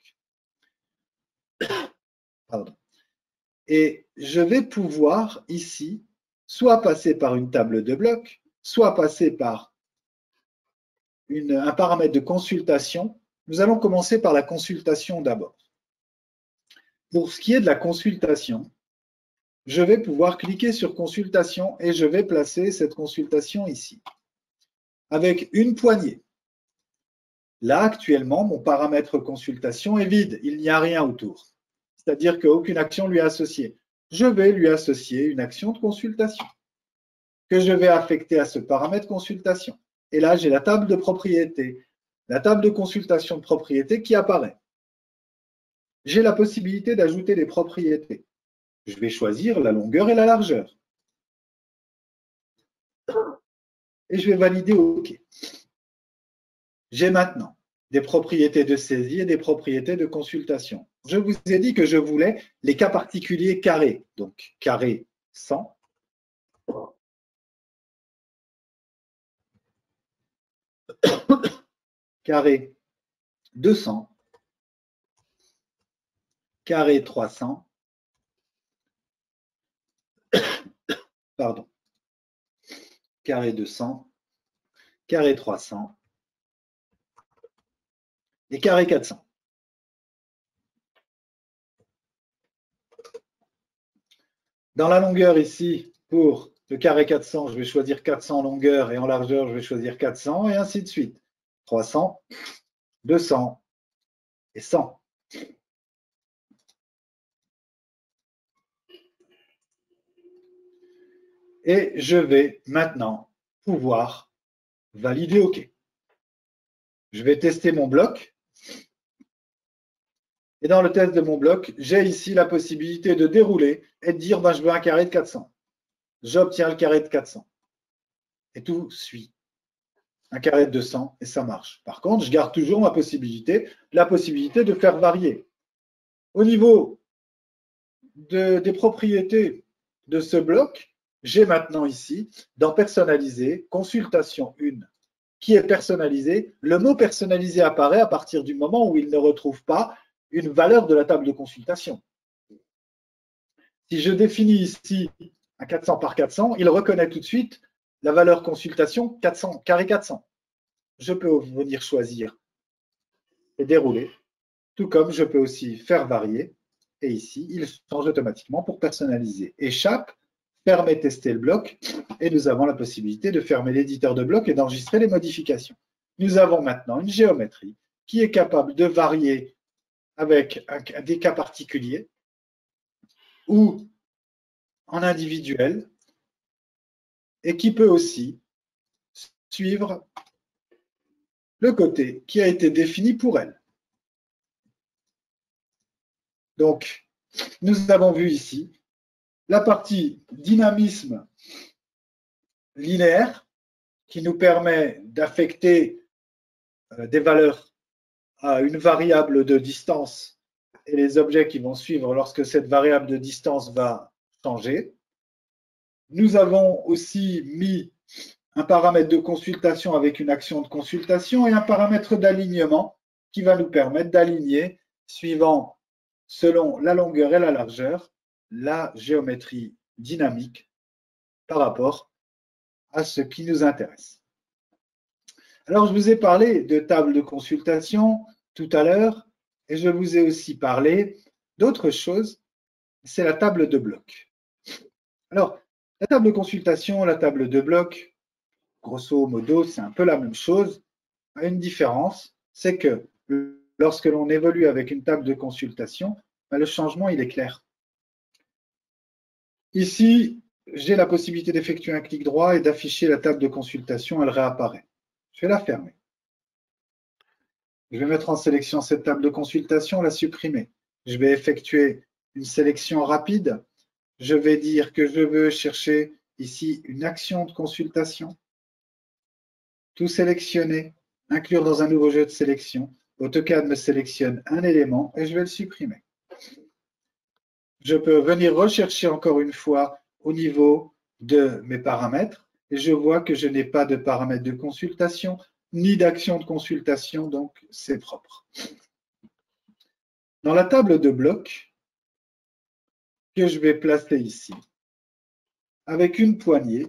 Pardon. Et je vais pouvoir ici soit passer par une table de bloc, soit passer par une, un paramètre de consultation. Nous allons commencer par la consultation d'abord. Pour ce qui est de la consultation, je vais pouvoir cliquer sur consultation et je vais placer cette consultation ici, avec une poignée. Là, actuellement, mon paramètre consultation est vide, il n'y a rien autour. C'est-à-dire qu'aucune action lui est associée. Je vais lui associer une action de consultation que je vais affecter à ce paramètre consultation. Et là, j'ai la table de propriété, la table de consultation de propriété qui apparaît. J'ai la possibilité d'ajouter des propriétés. Je vais choisir la longueur et la largeur. Et je vais valider OK. J'ai maintenant des propriétés de saisie et des propriétés de consultation. Je vous ai dit que je voulais les cas particuliers carrés. Donc, carré cent. Carré deux cents. Carré trois cents. Pardon. Carré deux cents. Carré trois cents. Et carré quatre cents. Dans la longueur ici, pour le carré quatre cents, je vais choisir quatre cents en longueur et en largeur, je vais choisir quatre cents et ainsi de suite. trois cents, deux cents et cent. Et je vais maintenant pouvoir valider OK. Je vais tester mon bloc. Et dans le test de mon bloc, j'ai ici la possibilité de dérouler et de dire ben, je veux un carré de quatre cents. J'obtiens le carré de quatre cents. Et tout suit. Un carré de deux cents et ça marche. Par contre, je garde toujours ma possibilité, la possibilité de faire varier. Au niveau de, des propriétés de ce bloc, j'ai maintenant ici, dans personnaliser, consultation un, qui est personnalisé. Le mot personnalisé apparaît à partir du moment où il ne retrouve pas une valeur de la table de consultation. Si je définis ici un quatre cents par quatre cents, il reconnaît tout de suite la valeur consultation quatre cents, carré quatre cents. Je peux venir choisir et dérouler, tout comme je peux aussi faire varier. Et ici, il change automatiquement pour personnaliser. Échappe, permet de tester le bloc et nous avons la possibilité de fermer l'éditeur de bloc et d'enregistrer les modifications. Nous avons maintenant une géométrie qui est capable de varier avec un, des cas particuliers ou en individuel et qui peut aussi suivre le côté qui a été défini pour elle. Donc, nous avons vu ici la partie dynamisme linéaire qui nous permet d'affecter des valeurs à une variable de distance et les objets qui vont suivre lorsque cette variable de distance va changer. Nous avons aussi mis un paramètre de consultation avec une action de consultation et un paramètre d'alignement qui va nous permettre d'aligner suivant, selon la longueur et la largeur, la géométrie dynamique par rapport à ce qui nous intéresse. Alors, je vous ai parlé de table de consultation tout à l'heure et je vous ai aussi parlé d'autre chose, c'est la table de bloc. Alors, la table de consultation, la table de bloc, grosso modo, c'est un peu la même chose. Une différence, c'est que lorsque l'on évolue avec une table de consultation, le changement, il est clair. Ici, j'ai la possibilité d'effectuer un clic droit et d'afficher la table de consultation, elle réapparaît. Je vais la fermer. Je vais mettre en sélection cette table de consultation, la supprimer. Je vais effectuer une sélection rapide. Je vais dire que je veux chercher ici une action de consultation. Tout sélectionner, inclure dans un nouveau jeu de sélection. AutoCAD me sélectionne un élément et je vais le supprimer. Je peux venir rechercher encore une fois au niveau de mes paramètres et je vois que je n'ai pas de paramètres de consultation ni d'action de consultation, donc c'est propre. Dans la table de blocs que je vais placer ici, avec une poignée,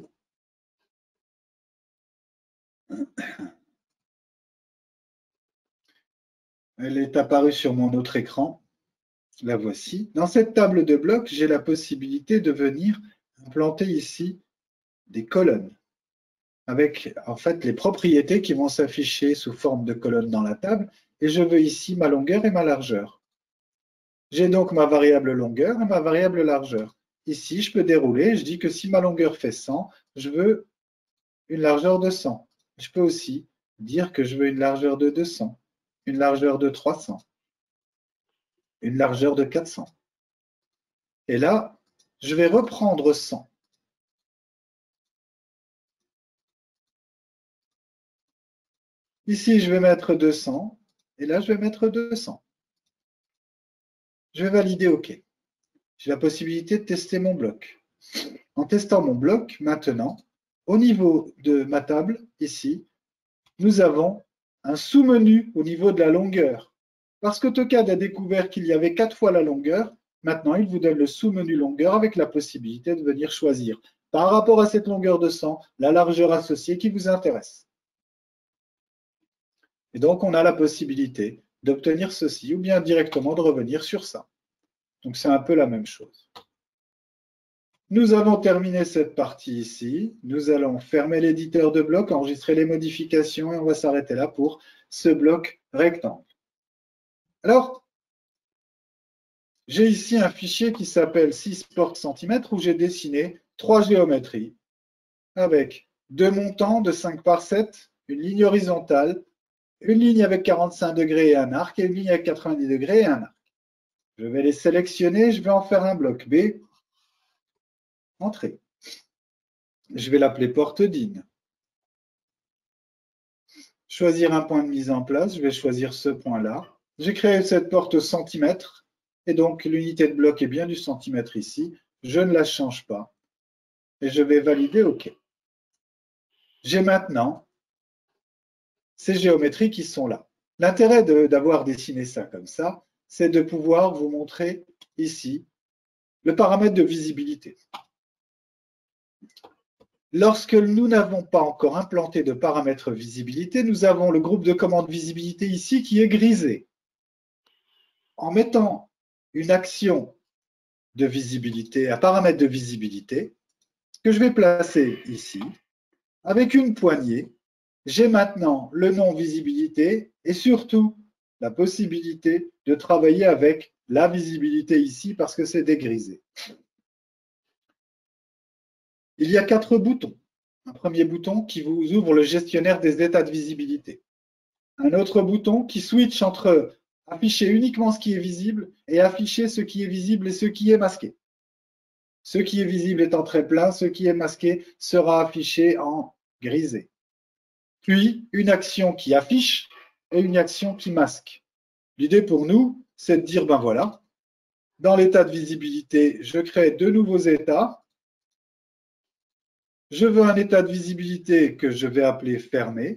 elle est apparue sur mon autre écran. La voici. Dans cette table de blocs, j'ai la possibilité de venir implanter ici des colonnes avec en fait les propriétés qui vont s'afficher sous forme de colonnes dans la table et je veux ici ma longueur et ma largeur. J'ai donc ma variable longueur et ma variable largeur. Ici, je peux dérouler, je dis que si ma longueur fait cent, je veux une largeur de cent. Je peux aussi dire que je veux une largeur de deux cents, une largeur de trois cents. Une largeur de quatre cents. Et là, je vais reprendre cent. Ici, je vais mettre deux cents. Et là, je vais mettre deux cents. Je vais valider OK. J'ai la possibilité de tester mon bloc. En testant mon bloc, maintenant, au niveau de ma table, ici, nous avons un sous-menu au niveau de la longueur. Parce qu'AutoCAD a découvert qu'il y avait quatre fois la longueur, maintenant, il vous donne le sous-menu longueur avec la possibilité de venir choisir, par rapport à cette longueur de cent, la largeur associée qui vous intéresse. Et donc, on a la possibilité d'obtenir ceci ou bien directement de revenir sur ça. Donc, c'est un peu la même chose. Nous avons terminé cette partie ici. Nous allons fermer l'éditeur de bloc, enregistrer les modifications et on va s'arrêter là pour ce bloc rectangle. Alors, j'ai ici un fichier qui s'appelle six portes centimètres où j'ai dessiné trois géométries avec deux montants de cinq par sept, une ligne horizontale, une ligne avec quarante-cinq degrés et un arc et une ligne avec quatre-vingt-dix degrés et un arc. Je vais les sélectionner, je vais en faire un bloc B. Entrée. Je vais l'appeler porte D I N. Choisir un point de mise en place, je vais choisir ce point-là. J'ai créé cette porte au centimètre et donc l'unité de bloc est bien du centimètre ici. Je ne la change pas et je vais valider OK. J'ai maintenant ces géométries qui sont là. L'intérêt d'avoir dessiné ça comme ça, c'est de pouvoir vous montrer ici le paramètre de visibilité. Lorsque nous n'avons pas encore implanté de paramètre visibilité, nous avons le groupe de commandes visibilité ici qui est grisé. En mettant une action de visibilité, un paramètre de visibilité, que je vais placer ici. Avec une poignée, j'ai maintenant le nom visibilité et surtout la possibilité de travailler avec la visibilité ici parce que c'est dégrisé. Il y a quatre boutons. Un premier bouton qui vous ouvre le gestionnaire des états de visibilité. Un autre bouton qui switch entre afficher uniquement ce qui est visible et afficher ce qui est visible et ce qui est masqué. Ce qui est visible étant très plein, ce qui est masqué sera affiché en grisé. Puis, une action qui affiche et une action qui masque. L'idée pour nous, c'est de dire, ben voilà, dans l'état de visibilité, je crée deux nouveaux états. Je veux un état de visibilité que je vais appeler fermé.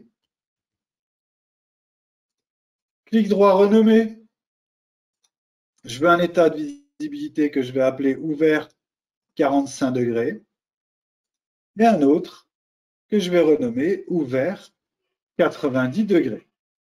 Clic droit renommer. Je veux un état de visibilité que je vais appeler ouvert quarante-cinq degrés. Et un autre que je vais renommer ouvert quatre-vingt-dix degrés.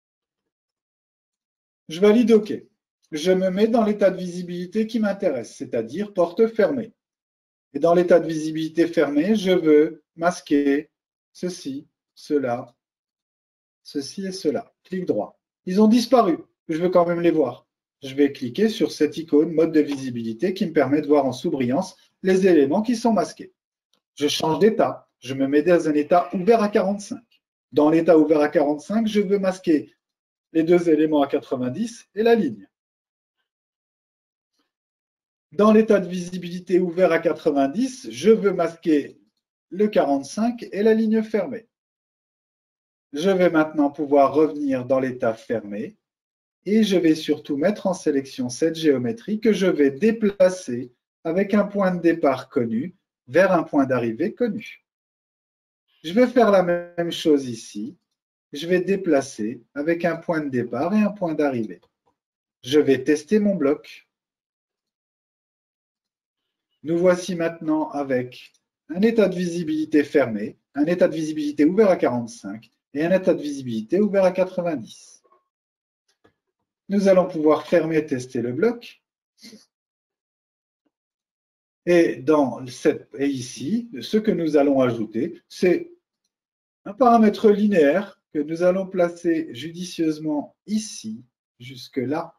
Je valide OK. Je me mets dans l'état de visibilité qui m'intéresse, c'est-à-dire porte fermée. Et dans l'état de visibilité fermé, je veux masquer ceci, cela, ceci et cela. Clic droit. Ils ont disparu. Je veux quand même les voir. Je vais cliquer sur cette icône mode de visibilité qui me permet de voir en sous-brillance les éléments qui sont masqués. Je change d'état. Je me mets dans un état ouvert à quarante-cinq. Dans l'état ouvert à quarante-cinq, je veux masquer les deux éléments à quatre-vingt-dix et la ligne. Dans l'état de visibilité ouvert à quatre-vingt-dix, je veux masquer le quarante-cinq et la ligne fermée. Je vais maintenant pouvoir revenir dans l'état fermé et je vais surtout mettre en sélection cette géométrie que je vais déplacer avec un point de départ connu vers un point d'arrivée connu. Je vais faire la même chose ici. Je vais déplacer avec un point de départ et un point d'arrivée. Je vais tester mon bloc. Nous voici maintenant avec un état de visibilité fermé, un état de visibilité ouvert à quarante-cinq et un état de visibilité ouvert à quatre-vingt-dix. Nous allons pouvoir fermer et tester le bloc. Et, dans cette, et ici, ce que nous allons ajouter, c'est un paramètre linéaire que nous allons placer judicieusement ici, jusque là,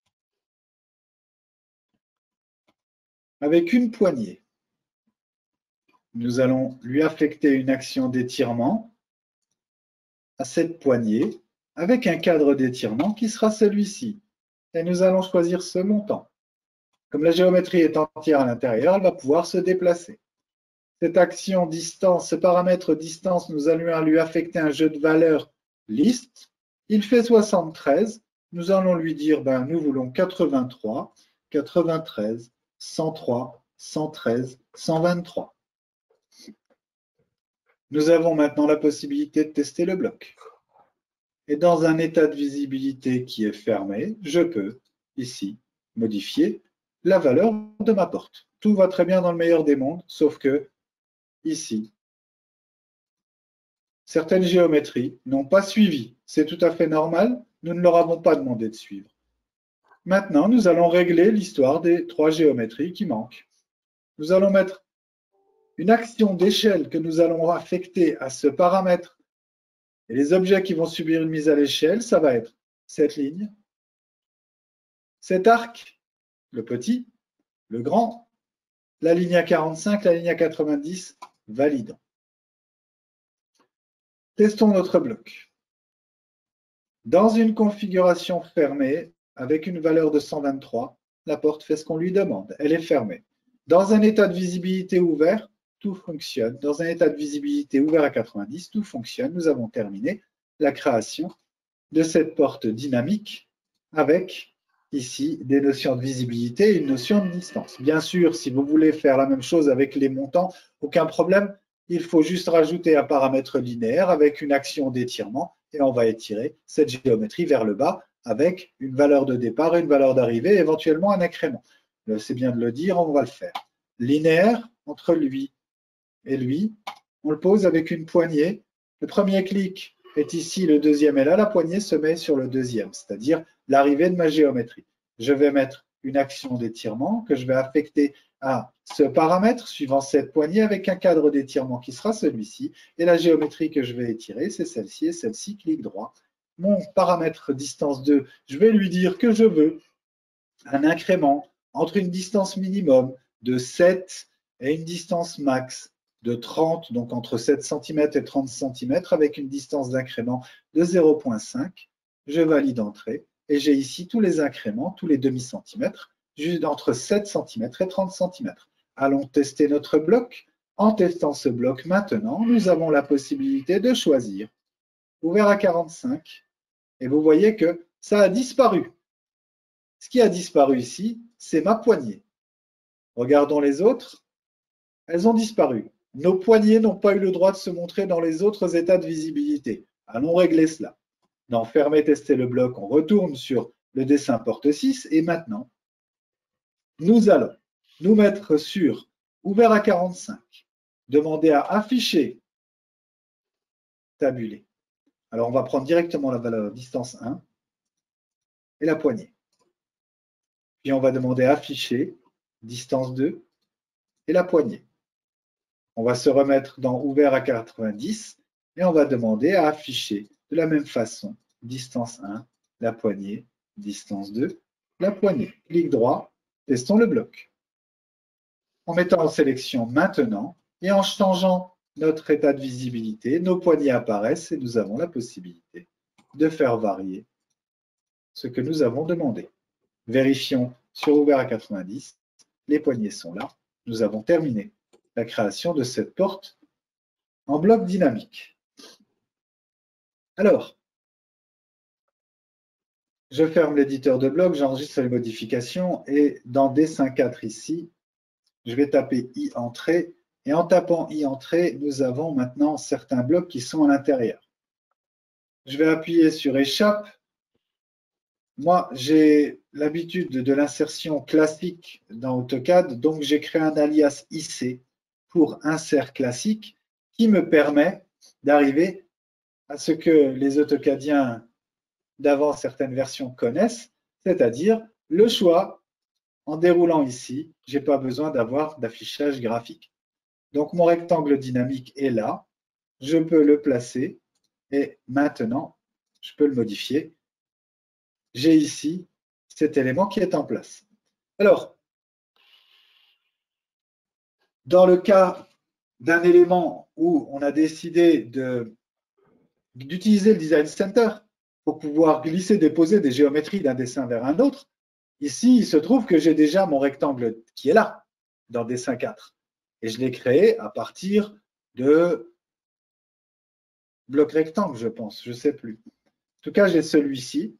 avec une poignée. Nous allons lui affecter une action d'étirement à cette poignée avec un cadre d'étirement qui sera celui-ci. Et nous allons choisir ce montant. Comme la géométrie est entière à l'intérieur, elle va pouvoir se déplacer. Cette action distance, ce paramètre distance, nous allons lui affecter un jeu de valeurs list. Il fait soixante-treize. Nous allons lui dire, ben, nous voulons quatre-vingt-trois, quatre-vingt-treize, cent trois, cent treize, cent vingt-trois. Nous avons maintenant la possibilité de tester le bloc. Et dans un état de visibilité qui est fermé, je peux, ici, modifier la valeur de ma porte. Tout va très bien dans le meilleur des mondes, sauf que, ici, certaines géométries n'ont pas suivi. C'est tout à fait normal, nous ne leur avons pas demandé de suivre. Maintenant, nous allons régler l'histoire des trois géométries qui manquent. Nous allons mettre une action d'échelle que nous allons affecter à ce paramètre. Et les objets qui vont subir une mise à l'échelle, ça va être cette ligne, cet arc, le petit, le grand, la ligne à quarante-cinq, la ligne à quatre-vingt-dix, validant. Testons notre bloc. Dans une configuration fermée, avec une valeur de cent vingt-trois, la porte fait ce qu'on lui demande, elle est fermée. Dans un état de visibilité ouvert, tout fonctionne. Dans un état de visibilité ouvert à quatre-vingt-dix, tout fonctionne. Nous avons terminé la création de cette porte dynamique avec ici des notions de visibilité et une notion de distance. Bien sûr, si vous voulez faire la même chose avec les montants, aucun problème. Il faut juste rajouter un paramètre linéaire avec une action d'étirement et on va étirer cette géométrie vers le bas avec une valeur de départ et une valeur d'arrivée, éventuellement un incrément. C'est bien de le dire, on va le faire. Linéaire entre lui et lui, on le pose avec une poignée. Le premier clic est ici, le deuxième est là, la poignée se met sur le deuxième, c'est-à-dire l'arrivée de ma géométrie. Je vais mettre une action d'étirement que je vais affecter à ce paramètre suivant cette poignée avec un cadre d'étirement qui sera celui-ci. Et la géométrie que je vais étirer, c'est celle-ci et celle-ci, clic droit. Mon paramètre distance deux, je vais lui dire que je veux un incrément entre une distance minimum de sept et une distance max de trente, donc entre sept centimètres et trente centimètres, avec une distance d'incrément de zéro virgule cinq. Je valide Entrée et j'ai ici tous les incréments, tous les demi-centimètres, juste entre sept centimètres et trente centimètres. Allons tester notre bloc. En testant ce bloc maintenant, nous avons la possibilité de choisir ouvert à quarante-cinq et vous voyez que ça a disparu. Ce qui a disparu ici, c'est ma poignée. Regardons les autres. Elles ont disparu. Nos poignées n'ont pas eu le droit de se montrer dans les autres états de visibilité. Allons régler cela. Dans Fermer, tester le bloc, on retourne sur le dessin porte six et maintenant, nous allons nous mettre sur ouvert à quarante-cinq, demander à afficher, tabuler. Alors, on va prendre directement la valeur distance un et la poignée. Puis, on va demander à afficher distance deux et la poignée. On va se remettre dans ouvert à quatre-vingt-dix et on va demander à afficher de la même façon distance un, la poignée, distance deux, la poignée. Clic droit, testons le bloc. En mettant en sélection maintenant et en changeant notre état de visibilité, nos poignées apparaissent et nous avons la possibilité de faire varier ce que nous avons demandé. Vérifions sur ouvert à quatre-vingt-dix, les poignées sont là. Nous avons terminé la création de cette porte en bloc dynamique. Alors, je ferme l'éditeur de bloc, j'enregistre les modifications et dans Dessin quatre ici, je vais taper i entrée et en tapant i entrée, nous avons maintenant certains blocs qui sont à l'intérieur. Je vais appuyer sur échappe. Moi, j'ai l'habitude de l'insertion classique dans AutoCAD, donc j'ai créé un alias I C pour insert classique qui me permet d'arriver à ce que les AutoCADiens d'avant certaines versions connaissent, c'est-à-dire le choix en déroulant ici, je n'ai pas besoin d'avoir d'affichage graphique. Donc mon rectangle dynamique est là, je peux le placer et maintenant je peux le modifier. J'ai ici cet élément qui est en place. Alors, dans le cas d'un élément où on a décidé de, d'utiliser le Design Center pour pouvoir glisser, déposer des géométries d'un dessin vers un autre, ici, il se trouve que j'ai déjà mon rectangle qui est là, dans Dessin quatre. Et je l'ai créé à partir de bloc rectangle, je pense, je ne sais plus. En tout cas, j'ai celui-ci.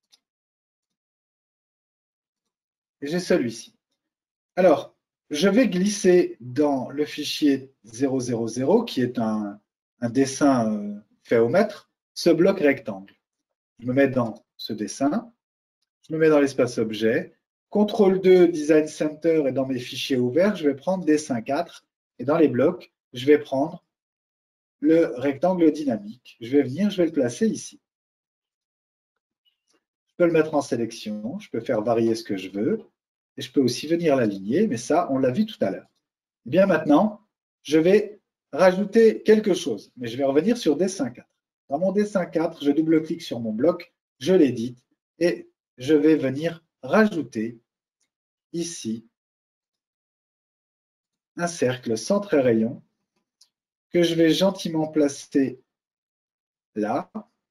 Et j'ai celui-ci. Alors, je vais glisser dans le fichier zéro zéro zéro, qui est un, un dessin euh, fait au mètre, ce bloc rectangle. Je me mets dans ce dessin, je me mets dans l'espace objet, contrôle deux, Design Center, et dans mes fichiers ouverts, je vais prendre Dessin quatre, et dans les blocs, je vais prendre le rectangle dynamique. Je vais venir, je vais le placer ici. Je peux le mettre en sélection, je peux faire varier ce que je veux, et je peux aussi venir l'aligner, mais ça, on l'a vu tout à l'heure. Eh bien maintenant, je vais rajouter quelque chose, mais je vais revenir sur Dessin quatre. Dans mon Dessin quatre, je double-clique sur mon bloc, je l'édite, et je vais venir rajouter ici un cercle centre et rayon que je vais gentiment placer là.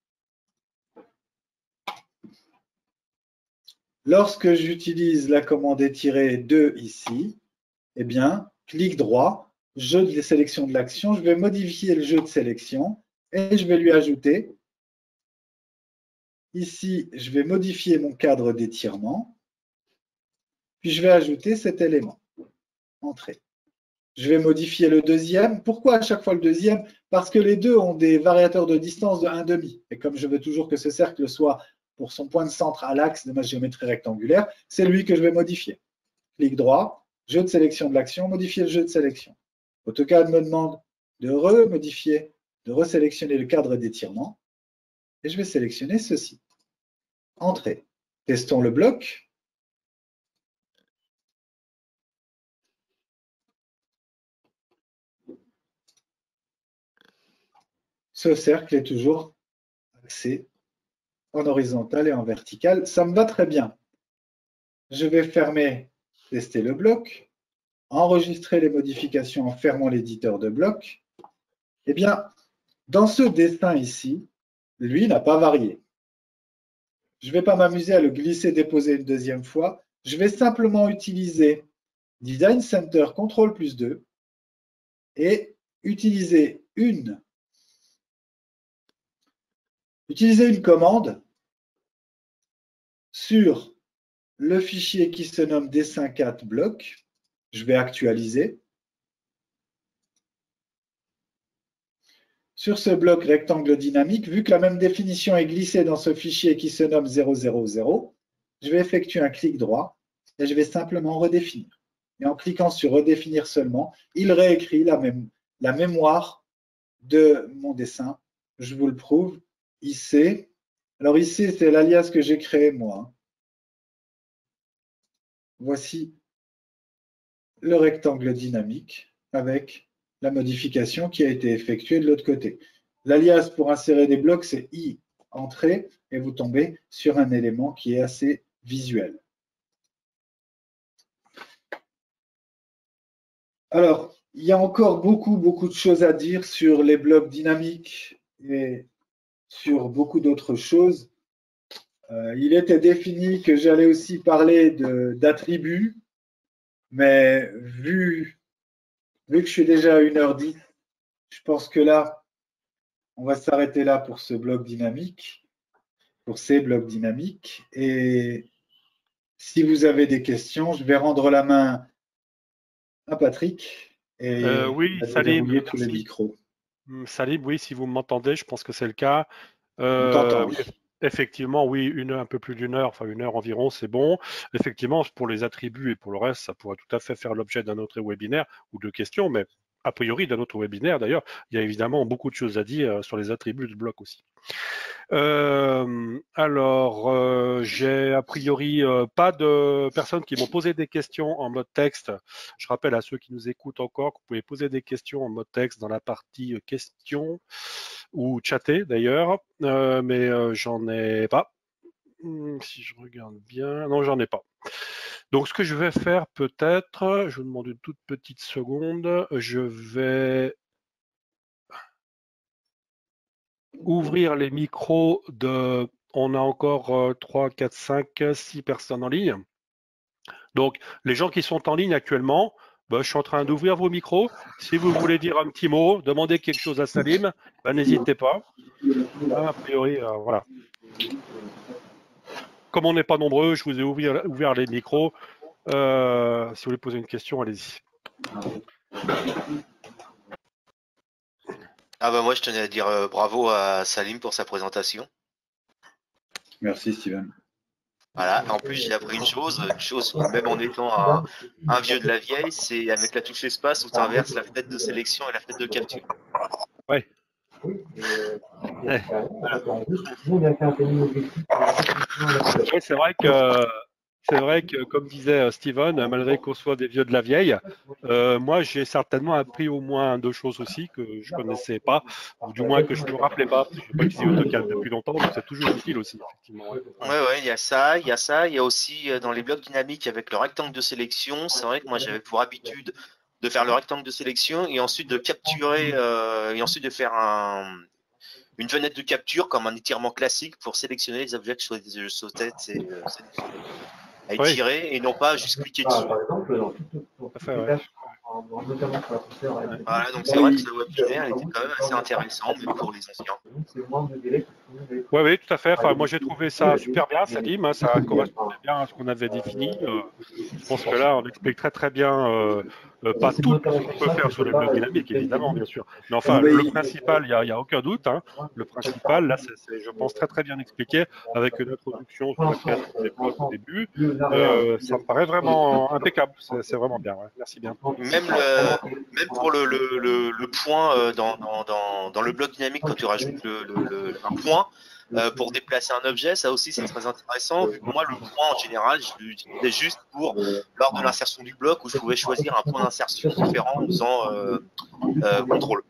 Lorsque j'utilise la commande étirer deux ici, eh bien, clic droit, jeu de sélection de l'action, je vais modifier le jeu de sélection et je vais lui ajouter, ici, je vais modifier mon cadre d'étirement, puis je vais ajouter cet élément, entrée. Je vais modifier le deuxième. Pourquoi à chaque fois le deuxième? Parce que les deux ont des variateurs de distance de un virgule cinq. Et comme je veux toujours que ce cercle soit pour son point de centre à l'axe de ma géométrie rectangulaire, c'est lui que je vais modifier. Clic droit, jeu de sélection de l'action, modifier le jeu de sélection. AutoCAD me demande de remodifier, de resélectionner le cadre d'étirement. Et je vais sélectionner ceci. Entrée. Testons le bloc. ce cercle est toujours axé en horizontal et en vertical. Ça me va très bien. Je vais fermer, tester le bloc, enregistrer les modifications en fermant l'éditeur de bloc. Eh bien, dans ce dessin ici, lui n'a pas varié. Je ne vais pas m'amuser à le glisser-déposer une deuxième fois. Je vais simplement utiliser Design Center contrôle plus deux et utiliser une, utiliser une commande sur le fichier qui se nomme dessin quatre bloc. Je vais actualiser. Sur ce bloc rectangle dynamique, vu que la même définition est glissée dans ce fichier qui se nomme zéro zéro zéro, je vais effectuer un clic droit et je vais simplement redéfinir. Et en cliquant sur redéfinir seulement, il réécrit la, même, la mémoire de mon dessin. Je vous le prouve. I C. Alors ici, c'est l'alias que j'ai créé moi. Voici le rectangle dynamique avec la modification qui a été effectuée de l'autre côté. L'alias pour insérer des blocs, c'est I, entrée, et vous tombez sur un élément qui est assez visuel. Alors, il y a encore beaucoup, beaucoup de choses à dire sur les blocs dynamiques et sur beaucoup d'autres choses. Euh, il était défini que j'allais aussi parler d'attributs, mais vu, vu que je suis déjà à une heure dix, je pense que là, on va s'arrêter là pour ce bloc dynamique, pour ces blocs dynamiques. Et si vous avez des questions, je vais rendre la main à Patrick et euh, oui, déverrouiller tous les micros. Salim, oui, si vous m'entendez, je pense que c'est le cas. Euh, on t'entend, oui. Effectivement, oui, une heure, un peu plus d'une heure, enfin une heure environ, c'est bon. Effectivement, pour les attributs et pour le reste, ça pourrait tout à fait faire l'objet d'un autre webinaire ou de questions, mais a priori d'un autre webinaire d'ailleurs. Il y a évidemment beaucoup de choses à dire sur les attributs de bloc aussi. Euh, alors, euh, j'ai a priori euh, pas de personnes qui m'ont posé des questions en mode texte. Je rappelle à ceux qui nous écoutent encore que vous pouvez poser des questions en mode texte dans la partie questions ou chatter d'ailleurs, euh, mais euh, j'en ai pas. Si je regarde bien, non, j'en ai pas. Donc, ce que je vais faire peut-être, je vous demande une toute petite seconde, je vais ouvrir les micros de... On a encore trois, quatre, cinq, six personnes en ligne. Donc, les gens qui sont en ligne actuellement, ben, je suis en train d'ouvrir vos micros. Si vous voulez dire un petit mot, demander quelque chose à Salim, ben, n'hésitez pas. Ah, a priori, euh, voilà. Comme on n'est pas nombreux, je vous ai ouvert, ouvert les micros. Euh, si vous voulez poser une question, allez-y. Ah bah moi je tenais à dire euh, bravo à Salim pour sa présentation. Merci Steven. Voilà, en plus j'ai appris une chose, une chose même en étant un, un vieux de la vieille, c'est avec la touche espace où tu inverses la fenêtre de sélection et la fenêtre de capture. Ouais. Oui, ouais. Oui, c'est vrai que c'est vrai que, comme disait Steven, malgré qu'on soit des vieux de la vieille, euh, moi j'ai certainement appris au moins deux choses aussi que je connaissais pas, ou du moins que je ne me rappelais pas. Je n'ai pas utilisé AutoCAD depuis longtemps, donc c'est toujours utile aussi, effectivement. Ouais, ouais, il y a ça, il y a ça, il y a aussi dans les blocs dynamiques avec le rectangle de sélection. C'est vrai que moi j'avais pour habitude de faire le rectangle de sélection et ensuite de capturer euh, et ensuite de faire un une fenêtre de capture comme un étirement classique pour sélectionner les objets que je souhaitais à étirer oui. Et non pas juste cliquer dessus. Par exemple, dans toutes les tâches, notamment sur la poussière. Voilà, donc c'est vrai que ce webinaire était quand même assez intéressant, même pour les anciens. Oui, oui, tout à fait. Enfin, moi, j'ai trouvé ça super bien, Salim. Hein, ça correspondait bien à ce qu'on avait défini. Euh, je pense que là, on explique très, très bien, euh, euh, pas tout ce qu'on peut faire sur les blocs dynamiques, évidemment, bien sûr. Mais enfin, le principal, il n'y a, a aucun doute. Hein. Le principal, là, c'est, je pense, très, très bien expliqué avec une introduction sur la création des blocs au début. Euh, ça me paraît vraiment impeccable. C'est vraiment bien. Ouais. Merci bien. Même, le, même pour le, le, le, le point dans, dans, dans, dans le bloc dynamique, quand tu rajoutes le, le, le, un point euh, pour déplacer un objet, ça aussi c'est très intéressant. Vu que moi, le point en général, je l'utilisais juste pour lors de l'insertion du bloc où je pouvais choisir un point d'insertion différent en faisant euh, euh, contrôle.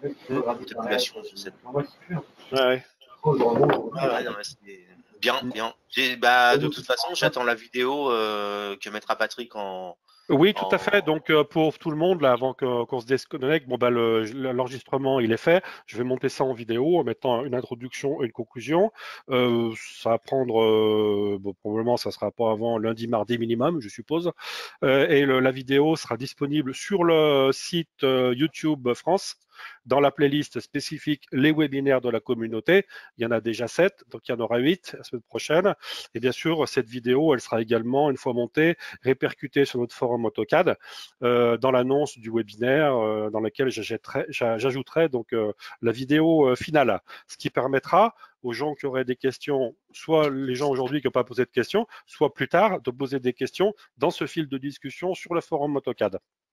population, je sais pas. Ouais. Ah ouais, non, c'est bien, bien. Bah, de toute façon, j'attends la vidéo euh, que mettra Patrick en. Oui, tout en... à fait. Donc, euh, pour tout le monde, là, avant qu'on qu se déconnecte, bon, bah, l'enregistrement, il est fait. Je vais monter ça en vidéo en mettant une introduction et une conclusion. Euh, ça va prendre, euh, bon, probablement, ça sera pas avant lundi, mardi minimum, je suppose. Euh, et le, la vidéo sera disponible sur le site euh, YouTube France, dans la playlist spécifique les webinaires de la communauté. Il y en a déjà sept, donc il y en aura huit la semaine prochaine. Et bien sûr, cette vidéo, elle sera également, une fois montée, répercutée sur notre forum AutoCAD euh, dans l'annonce du webinaire euh, dans laquelle j'ajouterai donc euh, la vidéo euh, finale, ce qui permettra aux gens qui auraient des questions, soit les gens aujourd'hui qui n'ont pas posé de questions, soit plus tard de poser des questions dans ce fil de discussion sur le forum AutoCAD.